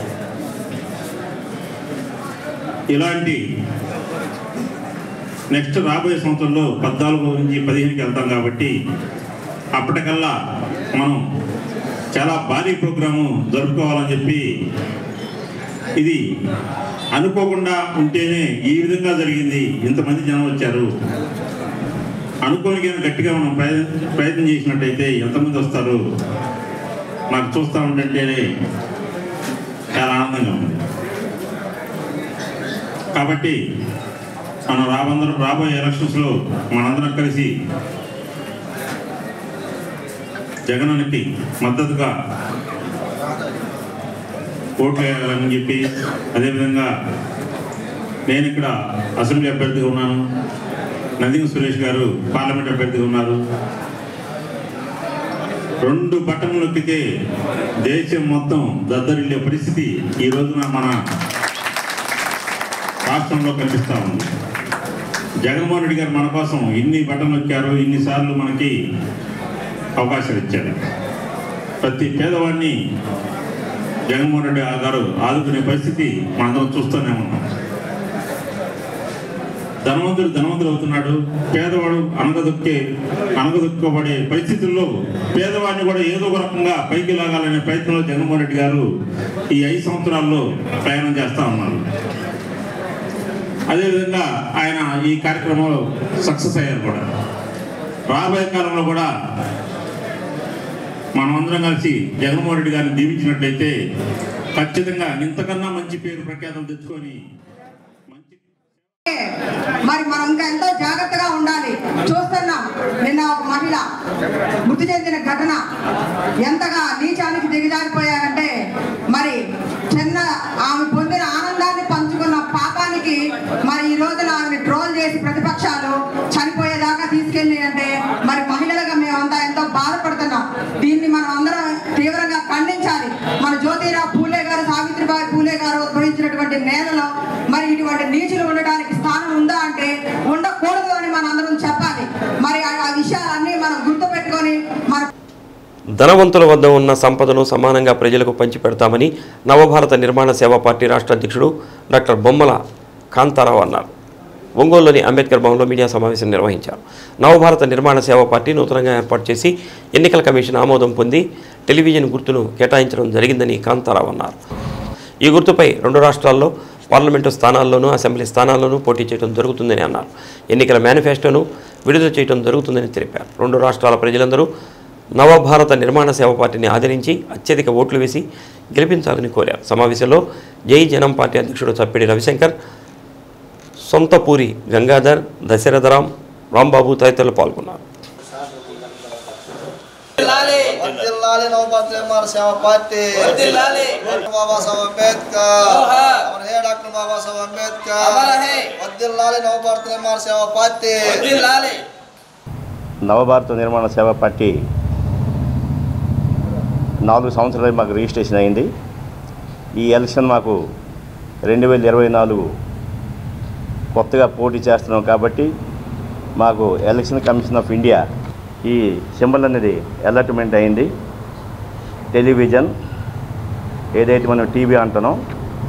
ఇలాంటి నెక్స్ట్ రాబోయే సంవత్సరంలో పద్నాలుగు నుంచి పదిహేనుకి వెళ్తాం కాబట్టి అప్పటికల్లా మనం చాలా భారీ ప్రోగ్రాము జరుపుకోవాలని చెప్పి ఇది అనుకోకుండా ఉంటేనే ఈ విధంగా జరిగింది. ఇంతమంది జనం వచ్చారు. అనుకోని గట్టిగా మనం ప్రయత్నం చేసినట్టయితే ఎంతమంది వస్తారు నాకు చూస్తూ ఉంటుంటేనే చాలా ఆనందంగా ఉంది. కాబట్టి మనం రాబందరం రాబోయే ఎలక్షన్స్లో మనందరం కలిసి జగనానికి మద్దతుగా ఓట్లు వేయాలని చెప్పి, అదేవిధంగా నేను ఇక్కడ అసెంబ్లీ అభ్యర్థిగా ఉన్నాను, నందిగం సురేష్ గారు పార్లమెంట్ అభ్యర్థిగా ఉన్నారు. రెండు బటన్లు నొక్కితే దేశం మొత్తం దద్దరిల్లే పరిస్థితి ఈ రోజున మన రాష్ట్రంలో కనిపిస్తూ ఉంది. జగన్మోహన్ రెడ్డి గారు మన కోసం ఇన్ని బటన్లు నొక్కారు, ఇన్నిసార్లు మనకి అవకాశాలు ఇచ్చారు. ప్రతి పేదవాడిని జగన్మోహన్ రెడ్డి గారు ఆదుకునే పరిస్థితి మనందరం చూస్తూనే ఉన్నాం. ధనవంతుడు ధనవంతుడు అవుతున్నాడు, పేదవాడు అనగదొక్కే అనగదొక్కబడే పరిస్థితుల్లో పేదవాడిని కూడా ఏదో ఒక రకంగా పైకి లాగాలనే ప్రయత్నంలో జగన్మోహన్ రెడ్డి గారు ఈ ఐదు సంవత్సరాల్లో ప్రయాణం చేస్తూ ఉన్నారు. అదేవిధంగా ఆయన ఈ కార్యక్రమంలో సక్సెస్ అయ్యారు కూడా. రాబోయే కాలంలో కూడా మనమందరం కలిసి జగన్మోహన్ రెడ్డి గారిని దీవించినట్లయితే ఖచ్చితంగా ఇంతకన్నా మంచి పేరు ప్రఖ్యాతం తెచ్చుకొని మరి మనం ఇంకా ఎంతో జాగ్రత్తగా ఉండాలి. చూస్తున్నాం నిన్న ఒక మహిళ మృతి చెందిన ఘటన ఎంతగా నీచానికి దిగజారిపోయారంటే, మరి చిన్న ఆమె పొందిన ఆనందాన్ని పంచుకున్న పాపానికి మరి ఈ రోజున ఆమెను ట్రోల్ చేసి ప్రతిపక్షాలు చనిపోయేదాకా తీసుకెళ్ళి అంటే మరి మహిళలుగా మేమంతా ఎంతో బాధపడుతున్నాం. దీన్ని మనం అందరం తీవ్రంగా ఖండించాలి. మన జ్యోతిరావు పూలే గారు, సావిత్రిబాయి పూలే గారు ఉద్భవించినటువంటి నేలలో మరి ఇటువంటి నీచులు ఉండడానికి స్థానం ఉందా అంటే ఉండకూడదు అని మనం అందరం చెప్పాలి. మరి ఆ విషయాలన్నీ మనం గుర్తుపెట్టుకొని మన ధనవంతుల వద్ద ఉన్న సంపదను సమానంగా ప్రజలకు పంచిపెడతామని నవభారత నిర్మాణ సేవా పార్టీ రాష్ట్ర అధ్యక్షుడు డాక్టర్ బొమ్మల కాంతారావు అన్నారు. ఒంగోలులోని అంబేద్కర్ భవన్లో మీడియా సమావేశం నిర్వహించారు. నవభారత నిర్మాణ సేవా పార్టీ నూతనంగా ఏర్పాటు చేసి ఎన్నికల కమిషన్ ఆమోదం పొంది టెలివిజన్ గుర్తును కేటాయించడం జరిగిందని కాంతారావు అన్నారు. ఈ గుర్తుపై రెండు రాష్ట్రాల్లో పార్లమెంటు స్థానాల్లోనూ అసెంబ్లీ స్థానాల్లోనూ పోటీ చేయడం జరుగుతుందని అన్నారు. ఎన్నికల మేనిఫెస్టోను విడుదల చేయడం జరుగుతుందని తెలిపారు. రెండు రాష్ట్రాల ప్రజలందరూ నవభారత నిర్మాణ సేవా పార్టీని ఆదరించి అత్యధిక ఓట్లు వేసి గెలిపించాలని కోరారు. సమావేశంలో జై జనం పార్టీ అధ్యక్షుడు చప్పిడి రవిశంకర్, సొంతపూరి గంగాధర్, దశరథరాం, రాంబాబు తదితరులు పాల్గొన్నారు. నవభారత నిర్మాణ సేవా పార్టీ నాలుగు సంవత్సరాలు మాకు రిజిస్ట్రేషన్ అయింది. ఈ ఎలక్షన్ మాకు రెండు వేల ఇరవై నాలుగు కొత్తగా పోటీ చేస్తున్నాం కాబట్టి మాకు ఎలక్షన్ కమిషన్ ఆఫ్ ఇండియా ఈ సింబల్ అనేది అలాట్మెంట్ అయింది. టెలివిజన్ ఏదైతే మనం టీవీ అంటున్నాం,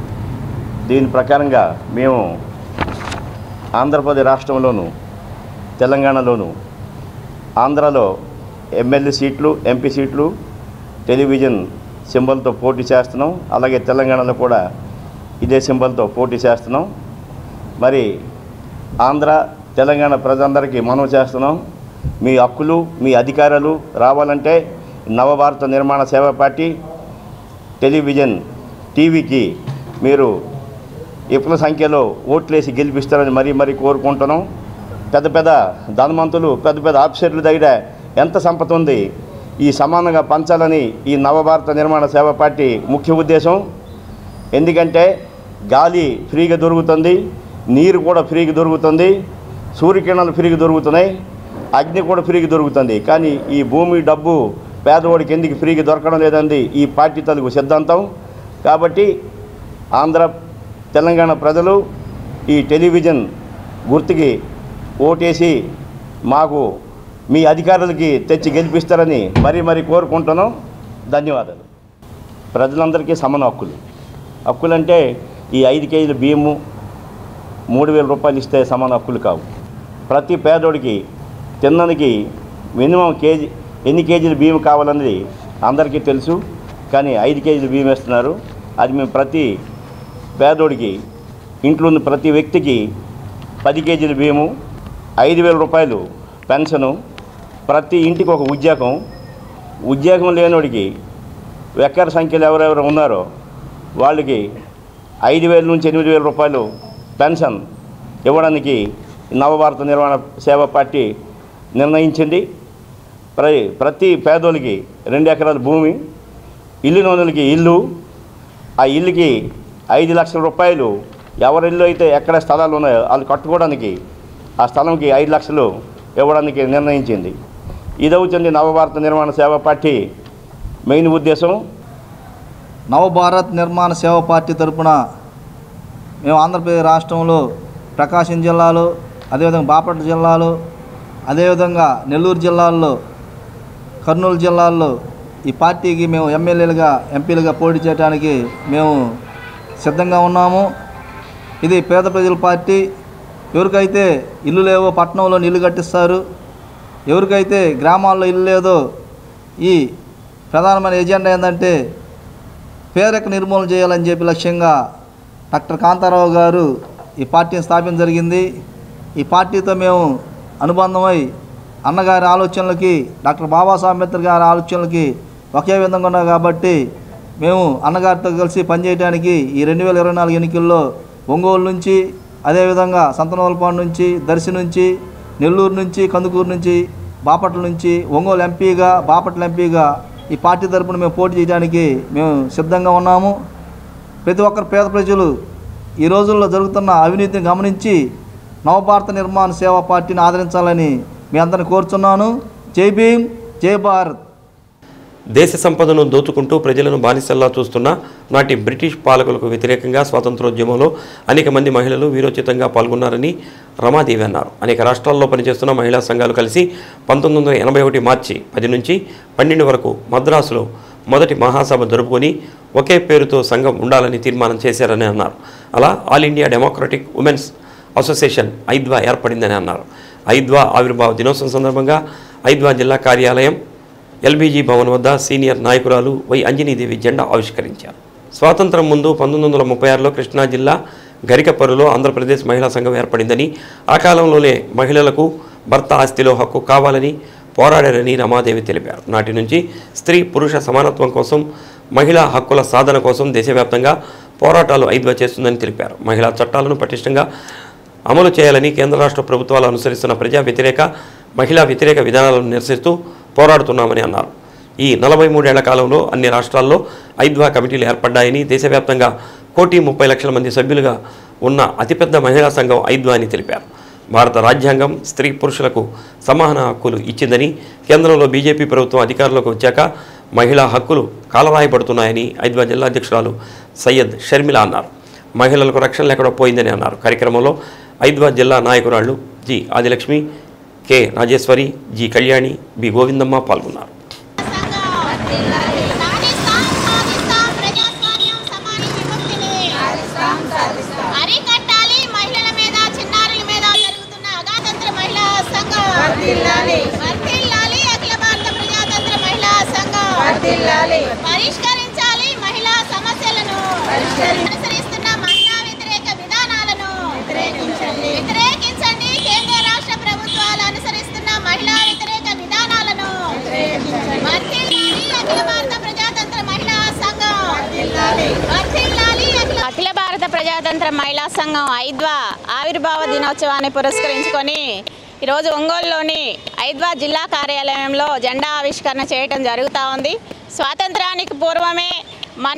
దీని ప్రకారంగా మేము ఆంధ్రప్రదేశ్ రాష్ట్రంలోనూ తెలంగాణలోను ఆంధ్రాలో ఎమ్మెల్యే సీట్లు ఎంపీ సీట్లు టెలివిజన్ సింబల్తో పోటీ చేస్తున్నాం. అలాగే తెలంగాణలో కూడా ఇదే సింబల్తో పోటీ చేస్తున్నాం. మరి ఆంధ్ర తెలంగాణ ప్రజలందరికీ మనవి చేస్తున్నాం, మీ హక్కులు మీ అధికారాలు రావాలంటే నవభారత నిర్మాణ సేవా పార్టీ టెలివిజన్ టీవీకి మీరు విపుల సంఖ్యలో ఓట్లేసి గెలిపిస్తారని మరీ మరీ కోరుకుంటున్నాం. పెద్ద పెద్ద ధనవంతులు పెద్ద పెద్ద ఆఫీసర్ల దగ్గర ఎంత సంపద ఉంది, ఈ సమానంగా పంచాలని ఈ నవభారత నిర్మాణ సేవా పార్టీ ముఖ్య ఉద్దేశం. ఎందుకంటే గాలి ఫ్రీగా దొరుకుతుంది, నీరు కూడా ఫ్రీగా దొరుకుతుంది, సూర్యకిరణాలు ఫ్రీగా దొరుకుతున్నాయి, అగ్ని కూడా ఫ్రీగా దొరుకుతుంది. కానీ ఈ భూమి డబ్బు పేదవాడికి ఎందుకు ఫ్రీగా దొరకడం లేదండి ఈ పార్టీ తలుగు సిద్ధాంతం. కాబట్టి ఆంధ్ర తెలంగాణ ప్రజలు ఈ టెలివిజన్ గుర్తుకి ఓటేసి మాకు మీ అధికారులకి తెచ్చి గెలిపిస్తారని మరీ మరీ కోరుకుంటున్నాం. ధన్యవాదాలు. ప్రజలందరికీ సమాన హక్కులు హక్కులంటే ఈ ఐదు కేజీల బియ్యము మూడు వేల రూపాయలు ఇస్తే సమాన హక్కులు కావు. ప్రతి పేదోడికి తినడానికి మినిమం కేజీ ఎన్ని కేజీల బియ్యం కావాలన్నది అందరికీ తెలుసు. కానీ ఐదు కేజీల బియ్యం వేస్తున్నారు. అది మేము ప్రతి పేదోడికి ఇంట్లో ఉన్న ప్రతి వ్యక్తికి పది కేజీల బియ్యము, ఐదు వేల రూపాయలు పెన్షను, ప్రతి ఇంటికి ఒక ఉద్యోగం, ఉద్యోగం లేనివాడికి వెక్కర సంఖ్యలో ఎవరెవరు ఉన్నారో వాళ్ళకి ఐదు వేల నుంచి ఎనిమిది వేల రూపాయలు పెన్షన్ ఇవ్వడానికి నవభారత నిర్మాణ సేవా పార్టీ నిర్ణయించింది. ప్ర ప్రతి పేదోళ్ళకి రెండు ఎకరాల భూమి, ఇల్లు నోనులకి ఇల్లు, ఆ ఇల్లుకి ఐదు లక్షల రూపాయలు, ఎవరి ఇల్లు అయితే ఎక్కడ స్థలాలు ఉన్నాయో వాళ్ళు కట్టుకోవడానికి ఆ స్థలంకి ఐదు లక్షలు ఇవ్వడానికి నిర్ణయించింది. ఇదవుతుంది నవభారత నిర్మాణ సేవా పార్టీ మెయిన్ ఉద్దేశం. నవభారత్ నిర్మాణ సేవా పార్టీ తరఫున మేము ఆంధ్రప్రదేశ్ రాష్ట్రంలో ప్రకాశం జిల్లాలో, అదేవిధంగా బాపట్ల జిల్లాలో, అదేవిధంగా నెల్లూరు జిల్లాల్లో, కర్నూలు జిల్లాల్లో ఈ పార్టీకి మేము ఎమ్మెల్యేలుగా ఎంపీలుగా పోటీ చేయడానికి మేము సిద్ధంగా ఉన్నాము. ఇది పేద ప్రజల పార్టీ. ఎవరికైతే ఇల్లు లేవో పట్టణంలో ఇల్లు కట్టిస్తారు, ఎవరికైతే గ్రామాల్లో ఇల్లు లేదో ఈ ప్రధానమైన ఎజెండా ఏంటంటే పేదరిక నిర్మూలన చేయాలని చెప్పి లక్ష్యంగా డాక్టర్ కాంతారావు గారు ఈ పార్టీని స్థాపించడం జరిగింది. ఈ పార్టీతో మేము అనుబంధమై అన్నగారి ఆలోచనలకి డాక్టర్ బాబాసాహెబ్ అంబేద్కర్ గారి ఆలోచనలకి ఒకే విధంగా ఉన్నాం. కాబట్టి మేము అన్నగారితో కలిసి పనిచేయడానికి ఈ రెండు వేల ఇరవై నాలుగు ఎన్నికల్లో ఒంగోలు నుంచి, అదేవిధంగా సంతనోల్పాడు నుంచి, దర్శి నుంచి, నెల్లూరు నుంచి, కందుకూరు నుంచి, బాపట్ల నుంచి ఒంగోలు ఎంపీగా బాపట్ల ఎంపీగా ఈ పార్టీ తరపున మేము పోటీ చేయడానికి మేము సిద్ధంగా ఉన్నాము. ప్రతి ఒక్కరు పేద ప్రజలు ఈ రోజుల్లో జరుగుతున్న అవినీతిని గమనించి నవభారత నిర్మాణ సేవా పార్టీని ఆదరించాలని మీ అందరిని కోరుచున్నాను. జై భీమ్, జై భారత్. దేశ సంపదను దోచుకుంటూ ప్రజలను బానిసల్లా చూస్తున్న నాటి బ్రిటిష్ పాలకులకు వ్యతిరేకంగా స్వాతంత్రోద్యమంలో అనేక మంది మహిళలు వీరోచితంగా పాల్గొన్నారని రమాదేవి అన్నారు. అనేక రాష్ట్రాల్లో పనిచేస్తున్న మహిళా సంఘాలు కలిసి పంతొమ్మిది వందల ఎనభై ఒకటి మార్చి పది నుంచి పన్నెండు వరకు మద్రాసులో మొదటి మహాసభ జరుపుకొని ఒకే పేరుతో సంఘం ఉండాలని తీర్మానం చేశారని అన్నారు. అలా all India democratic women's association ఐద్వా ఏర్పడిందని అన్నారు. ఐద్వా ఆవిర్భావ దినోత్సవం సందర్భంగా ఐద్వా జిల్లా కార్యాలయం ఎల్బీజీ భవన్ వద్ద సీనియర్ నాయకురాలు వై అంజనీదేవి జెండా ఆవిష్కరించారు. స్వాతంత్రం ముందు పంతొమ్మిది వందల ముప్పై ఆరులో కృష్ణా జిల్లా గరికపరులో ఆంధ్రప్రదేశ్ మహిళా సంఘం ఏర్పడిందని, ఆ కాలంలోనే మహిళలకు భర్త ఆస్తిలో హక్కు కావాలని పోరాడారని రమాదేవి తెలిపారు. నాటి నుంచి స్త్రీ పురుష సమానత్వం కోసం, మహిళా హక్కుల సాధన కోసం దేశవ్యాప్తంగా పోరాటాలు ఐద్వా చేస్తుందని తెలిపారు. మహిళా చట్టాలను పటిష్టంగా అమలు చేయాలని కేంద్ర రాష్ట్ర ప్రభుత్వాలు అనుసరిస్తున్న ప్రజా వ్యతిరేక మహిళా వ్యతిరేక విధానాలను నిరసిస్తూ పోరాడుతున్నామని అన్నారు. ఈ నలభై మూడేళ్ల కాలంలో అన్ని రాష్ట్రాల్లో ఐద్వా కమిటీలు ఏర్పడ్డాయని, దేశవ్యాప్తంగా కోటి ముప్పై లక్షల మంది సభ్యులుగా ఉన్న అతిపెద్ద మహిళా సంఘం ఐద్వా అని తెలిపారు. భారత రాజ్యాంగం స్త్రీ పురుషులకు సమాన హక్కులు ఇచ్చిందని, కేంద్రంలో బీజేపీ ప్రభుత్వం అధికారంలోకి వచ్చాక మహిళా హక్కులు కాలరాయబడుతున్నాయని ఐద్వా జిల్లా అధ్యక్షురాలు సయ్యద్ షర్మిల అన్నారు. మహిళలకు రక్షణ లేకుండా పోయిందని అన్నారు. కార్యక్రమంలో ఐద్వా జిల్లా నాయకురాళ్లు G Adilakshmi, K Rajeswari, G Kalyani, B Govindamma పాల్గొన్నారు. అరికట్టాలి, మహిళల మీద చిన్నారుల మీద జరుగుతున్న అగాతంత్ర మహిళా సంఘ స్వాతంత్ర మహిళా సంఘం ఐద్వా ఆవిర్భావ దినోత్సవాన్ని పురస్కరించుకొని ఈరోజు ఒంగోలులోని ఐద్వా జిల్లా కార్యాలయంలో జెండా ఆవిష్కరణ చేయడం జరుగుతూ ఉంది. స్వాతంత్రానికి పూర్వమే మన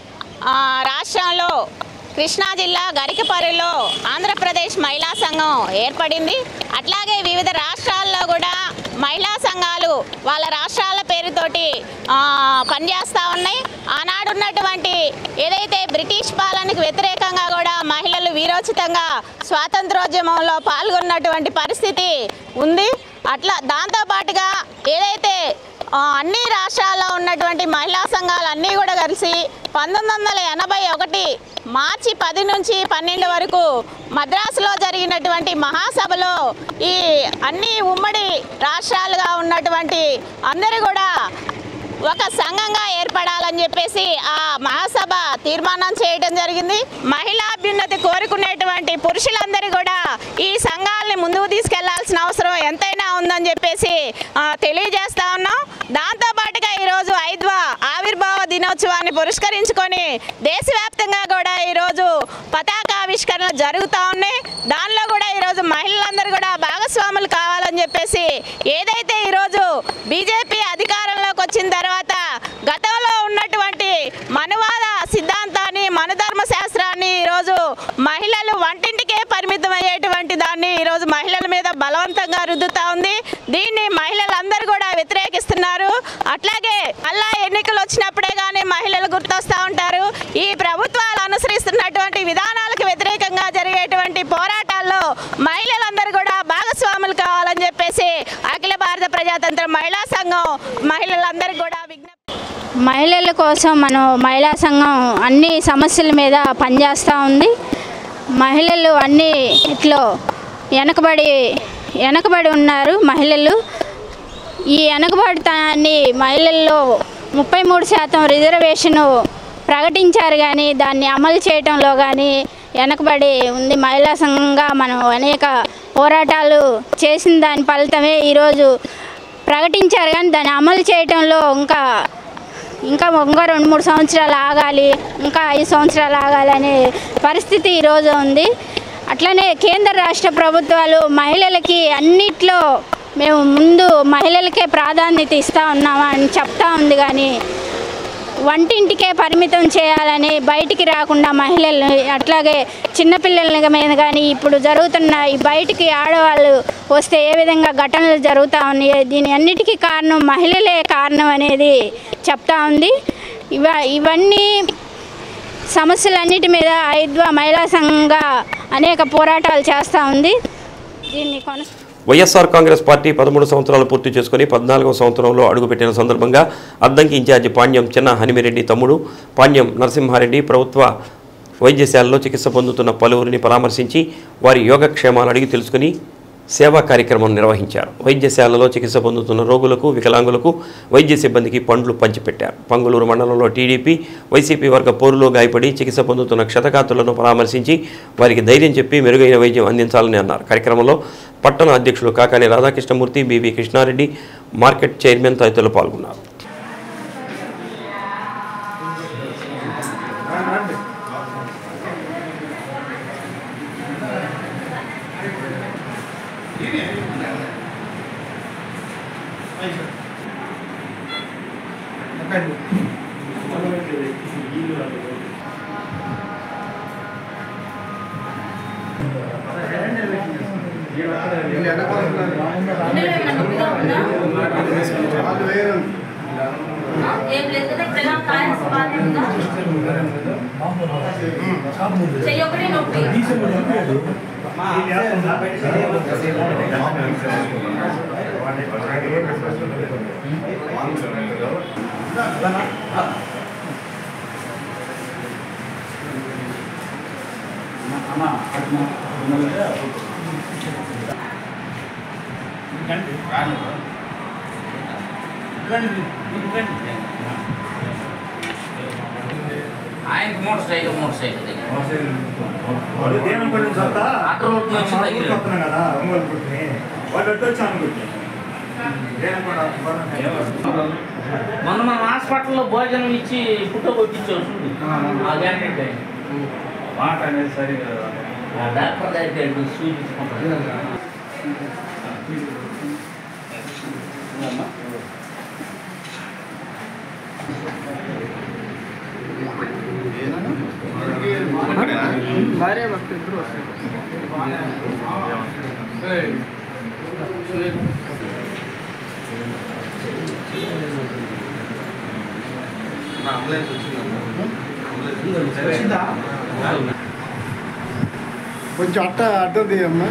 రాష్ట్రంలో కృష్ణా జిల్లా గరికపల్లిలో ఆంధ్రప్రదేశ్ మహిళా సంఘం ఏర్పడింది. అట్లాగే వివిధ రాష్ట్రాల్లో కూడా మహిళా సంఘాలు వాళ్ళ రాష్ట్రాల పేరుతోటి పనిచేస్తూ ఉన్నాయి. ఆనాడున్నటువంటి ఏదైతే బ్రిటిష్ పాలనకు వ్యతిరేకంగా కూడా మహిళలు వీరోచితంగా స్వాతంత్రోద్యమంలో పాల్గొన్నటువంటి పరిస్థితి ఉంది. అట్లా దాంతోపాటుగా ఏదైతే అన్ని రాష్ట్రాల్లో ఉన్నటువంటి మహిళా సంఘాలు అన్నీ కూడా కలిసి పంతొమ్మిది వందల ఎనభై ఒకటి మార్చి పది నుంచి పన్నెండు వరకు మద్రాసులో జరిగినటువంటి మహాసభలో ఈ అన్ని ఉమ్మడి రాష్ట్రాలుగా ఉన్నటువంటి అందరూ కూడా ఒక సంఘంగా ఏర్పడాలని చెప్పేసి ఆ మహాసభ తీర్మానం చేయడం జరిగింది. మహిళా అభ్యున్నతి కోరుకునేటువంటి పురుషులందరూ కూడా ఈ సంఘాలని ముందుకు తీసుకెళ్లాల్సిన అవసరం ఎంతైనా ఉందని చెప్పేసి తెలియజేస్తా ఉన్నాం. దాంతోపాటుగా ఈరోజు ఐద్వా ఆవిర్భావ దినోత్సవాన్ని పురస్కరించుకొని దేశవ్యాప్తంగా కూడా ఈరోజు పతాకావిష్కరణ జరుగుతూ ఉన్నాయి. దానిలో కూడా ఈరోజు మహిళలందరూ కూడా భాగస్వాములు కావాలని చెప్పేసి ఏదైతే ఈరోజు బీజేపీ అధికారంలోకి వచ్చిన తర్వాత గతంలో ఉన్నటువంటి మనువాద సిద్ధాంతాన్ని మనుధర్మ శాస్త్రాన్ని ఈరోజు మహిళలు వంటింటికే పరిమితం అయ్యేటువంటి దాన్ని ఈరోజు మహిళల మీద బలవంతంగా రుద్దుతా ఉంది. దీన్ని మహిళలందరూ కూడా వ్యతిరేకిస్తున్నారు. అట్లాగే అలా ఎన్నికలు వచ్చినప్పుడే కానీ మహిళలు గుర్తొస్తూ ఉంటారు. ఈ ప్రభుత్వాలు అనుసరిస్తున్నటువంటి విధానాలకు వ్యతిరేకంగా జరిగేటువంటి పోరాటాల్లో మహిళలందరూ కూడా భాగస్వాములు కావాలని చెప్పేసి అఖిల భారత ప్రజాతంత్ర మహిళా సంఘం మహిళలందరికీ కూడా విజ్ఞప్తి. మహిళల కోసం మనం మహిళా సంఘం అన్ని సమస్యల మీద పనిచేస్తూ ఉంది. మహిళలు అన్ని ఇట్లో వెనకబడి వెనకబడి ఉన్నారు. మహిళలు ఈ వెనకబడితనాన్ని మహిళల్లో ముప్పై మూడు శాతం రిజర్వేషను ప్రకటించారు కానీ దాన్ని అమలు చేయడంలో కానీ వెనకబడి ఉంది. మహిళా సంఘంగా మనం అనేక పోరాటాలు చేసిన దాని ఫలితమే ఈరోజు ప్రకటించారు కానీ దాన్ని అమలు చేయడంలో ఇంకా ఇంకా ఇంకా రెండు మూడు సంవత్సరాలు ఆగాలి, ఇంకా ఐదు సంవత్సరాలు ఆగాలి అనే పరిస్థితి ఈరోజు ఉంది. అట్లనే కేంద్ర రాష్ట్ర ప్రభుత్వాలు మహిళలకి అన్నిట్లో మేము ముందు మహిళలకే ప్రాధాన్యత ఇస్తూ ఉన్నామా అని చెప్తా ఉంది కానీ వంటింటికే పరిమితం చేయాలని బయటికి రాకుండా మహిళలు అట్లాగే చిన్నపిల్లల మీద కానీ ఇప్పుడు జరుగుతున్న ఈ బయటికి ఆడవాళ్ళు వస్తే ఏ విధంగా ఘటనలు జరుగుతూ ఉన్నాయి దీని అన్నిటికీ కారణం మహిళలే కారణం అనేది చెప్తా ఉంది. ఇవ ఇవన్నీ సమస్యలన్నిటి మీద ఐద్వా మహిళా సంఘంగా అనేక పోరాటాలు చేస్తూ ఉంది. దీన్ని కొనసా వైఎస్ఆర్ కాంగ్రెస్ పార్టీ పదమూడు సంవత్సరాలు పూర్తి చేసుకుని పద్నాలుగవ సంవత్సరంలో అడుగుపెట్టిన సందర్భంగా అద్దంకి ఇన్ఛార్జి పాణ్యం చిన్న హనిమిరెడ్డి తమ్ముడు పాణ్యం నరసింహారెడ్డి ప్రభుత్వ వైద్యశాలలో చికిత్స పొందుతున్న పలువురిని పరామర్శించి వారి యోగక్షేమాలు అడిగి తెలుసుకుని సేవా కార్యక్రమం నిర్వహించారు. వైద్యశాలలో చికిత్స పొందుతున్న రోగులకు వికలాంగులకు వైద్య సిబ్బందికి పండ్లు పంచిపెట్టారు. పంగులూరు మండలంలో టీడీపీ వైసీపీ వర్గ పోరులో గాయపడి చికిత్స పొందుతున్న క్షతగాతులను పరామర్శించి వారికి ధైర్యం చెప్పి మెరుగైన వైద్యం అందించాలని అన్నారు. కార్యక్రమంలో పట్టణ అధ్యక్షులు Kakani Radhakrishnamurthy, BV Krishnareddy, market chairman తదితరులు పాల్గొన్నారు. ఆయనకు మోటార్ సైకిల్ మోటార్ సైకిల్ వాళ్ళు దేని గురించి అంతా వస్తున్నాం కదా ఒంగోలు పుట్టిని వాళ్ళు ఎట్టు వచ్చి అనుకుంటున్నాం మొన్న మన హాస్పిటల్లో భోజనం ఇచ్చి పుట్ట కొట్టించారు ఆ క్యాండిడేట్ మాట అనేది సరిగా డాక్టర్ దగ్గరికి చూపించుకుంటారు. భార్య భర్త ఇద్దరు వస్తారు. కొంచెం అట్ట అడ్డది అమ్మా.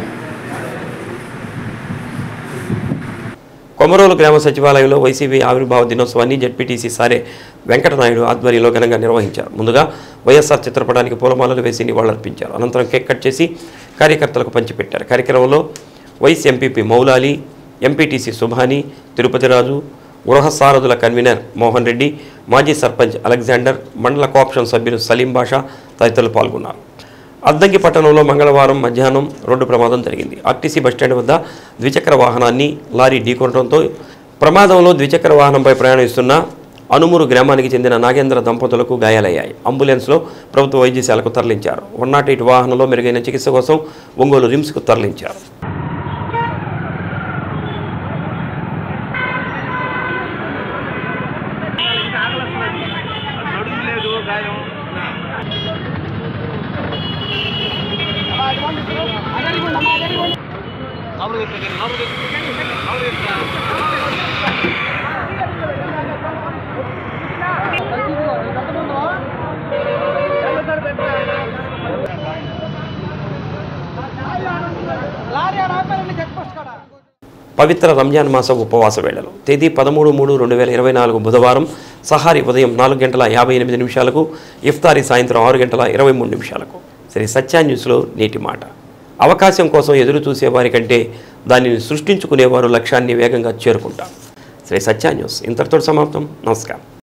కొమరోలు గ్రామ సచివాలయంలో వైసీపీ ఆవిర్భావ దినోత్సవాన్ని జెడ్పీటీసీ సారే వెంకటనాయుడు ఆధ్వర్యంలో ఘనంగా నిర్వహించారు. ముందుగా వైఎస్ఆర్ చిత్రపటానికి పూలమాలలు వేసి నివాళులర్పించారు. అనంతరం కేక్ కట్ చేసి కార్యకర్తలకు పంచిపెట్టారు. కార్యక్రమంలో vice MPP Moulali, MPTC Subhani, Tirupathiraju, గృహ సారథుల కన్వీనర్ మోహన్ రెడ్డి, మాజీ సర్పంచ్ అలెగ్జాండర్, మండల కోఆప్షన్ సభ్యులు సలీం బాషా తదితరులు పాల్గొన్నారు. అద్దంకి పట్టణంలో మంగళవారం మధ్యాహ్నం రోడ్డు ప్రమాదం జరిగింది. ఆర్టీసీ బస్టాండ్ వద్ద ద్విచక్ర వాహనాన్ని లారీ ఢీకొనడంతో ప్రమాదంలో ద్విచక్ర వాహనంపై ప్రయాణిస్తున్న అనుమూరు గ్రామానికి చెందిన నాగేంద్ర దంపతులకు గాయాలయ్యాయి. అంబులెన్స్లో ప్రభుత్వ వైద్యశాలకు తరలించారు. వన్ నాట్ ఎయిట్ వాహనంలో మెరుగైన చికిత్స కోసం ఒంగోలు రిమ్స్కు తరలించారు. పవిత్ర రంజాన్ మాస ఉపవాస వేళలు తేదీ పదమూడు మూడు రెండు వేల ఇరవై నాలుగు బుధవారం సహారీ ఉదయం నాలుగు గంటల యాభై ఎనిమిది నిమిషాలకు, ఇఫ్తారీ సాయంత్రం ఆరు గంటల ఇరవై మూడు నిమిషాలకు. శ్రీ సత్య న్యూస్లో నేటి మాట. అవకాశం కోసం ఎదురు చూసేవారి కంటే దానిని సృష్టించుకునేవారు లక్ష్యాన్ని వేగంగా చేరుకుంటారు. శ్రీ సత్య న్యూస్ ఇంతటితో సమాప్తం. నమస్కారం.